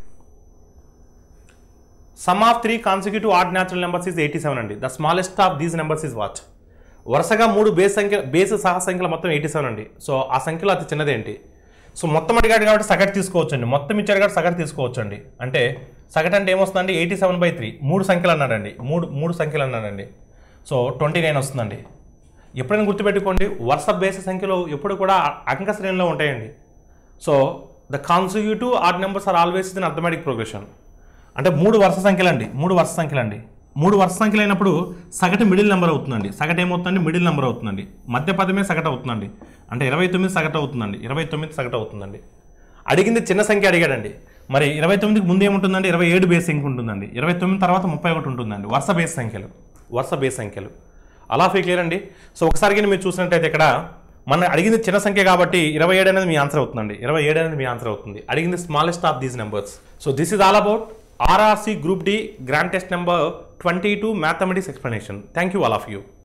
Sum of three consecutive odd natural numbers is eighty seven అండి. The smallest of these numbers is what? వరుసగా మూడు base సంఖ్య base సహ సంఖ్యలు మొత్తం ఎయిటీ సెవెన్ అండి. సో ఆ సంఖ్యలో అతి చిన్నదేంటి? సో మొత్తం అడిగాడు కాబట్టి సగటు తీసుకోవచ్చు అండి. మొత్తం ఇచ్చాడు కాబట్టి సగటు తీసుకోవచ్చు అండి. అంటే సగటు అంటే ఏమొస్తుందండి? Eighty seven by three. మూడు సంఖ్యలు అన్నాడండి. మూడు మూడు సంఖ్యలు అన్నాడండి. సో ట్వంటీ నైన్ వస్తుందండి. ఎప్పుడైనా గుర్తుపెట్టుకోండి, వరుస బేస్ సంఖ్యలో ఎప్పుడు కూడా అంక శ్రేణిలో ఉంటాయండి. So the consecutive odd numbers are always in arithmetic progression. అంటే మూడు వరుస సంఖ్యలు అండి. మూడు వరుస సంఖ్యలు అండి. మూడు వరుస సంఖ్యలు అయినప్పుడు సగటు మిడిల్ నెంబర్ అవుతుందండి. సగటు ఏమవుతుందండి? మిడిల్ నెంబర్ అవుతుందండి. మధ్య పదమే సగటు అవుతుందండి. అంటే ఇరవై తొమ్మిది సగటు అవుతుందండి. ఇరవై తొమ్మిది సగటు అవుతుందండి. అడిగింది చిన్న సంఖ్య అడిగాడండి. మరి ఇరవై తొమ్మిదికి ముందు ఏముంటుందండి? ఇరవై ఏడు బేస్ సంఖ్య ఉంటుందండి. ఇరవై తొమ్మిది తర్వాత ముప్పై ఒకటి ఉంటుందండి. వరుస బేస్ సంఖ్యలు, వరుస బేస్ సంఖ్యలు. అలా ఫీ క్లియర్ అండి. సో ఒకసారి మీరు చూసినట్టయితే ఇక్కడ మన అడిగింది చిన్న సంఖ్య కాబట్టి ఇరవై ఏడు అనేది మీ ఆన్సర్ అవుతుందండి. ఇరవై ఏడు అనేది మీ ఆన్సర్ అవుతుంది. అడిగింది smallest of these numbers. So this is all about R R C Group D Grand Test number twenty-two Mathematics explanation. Thank you all of you.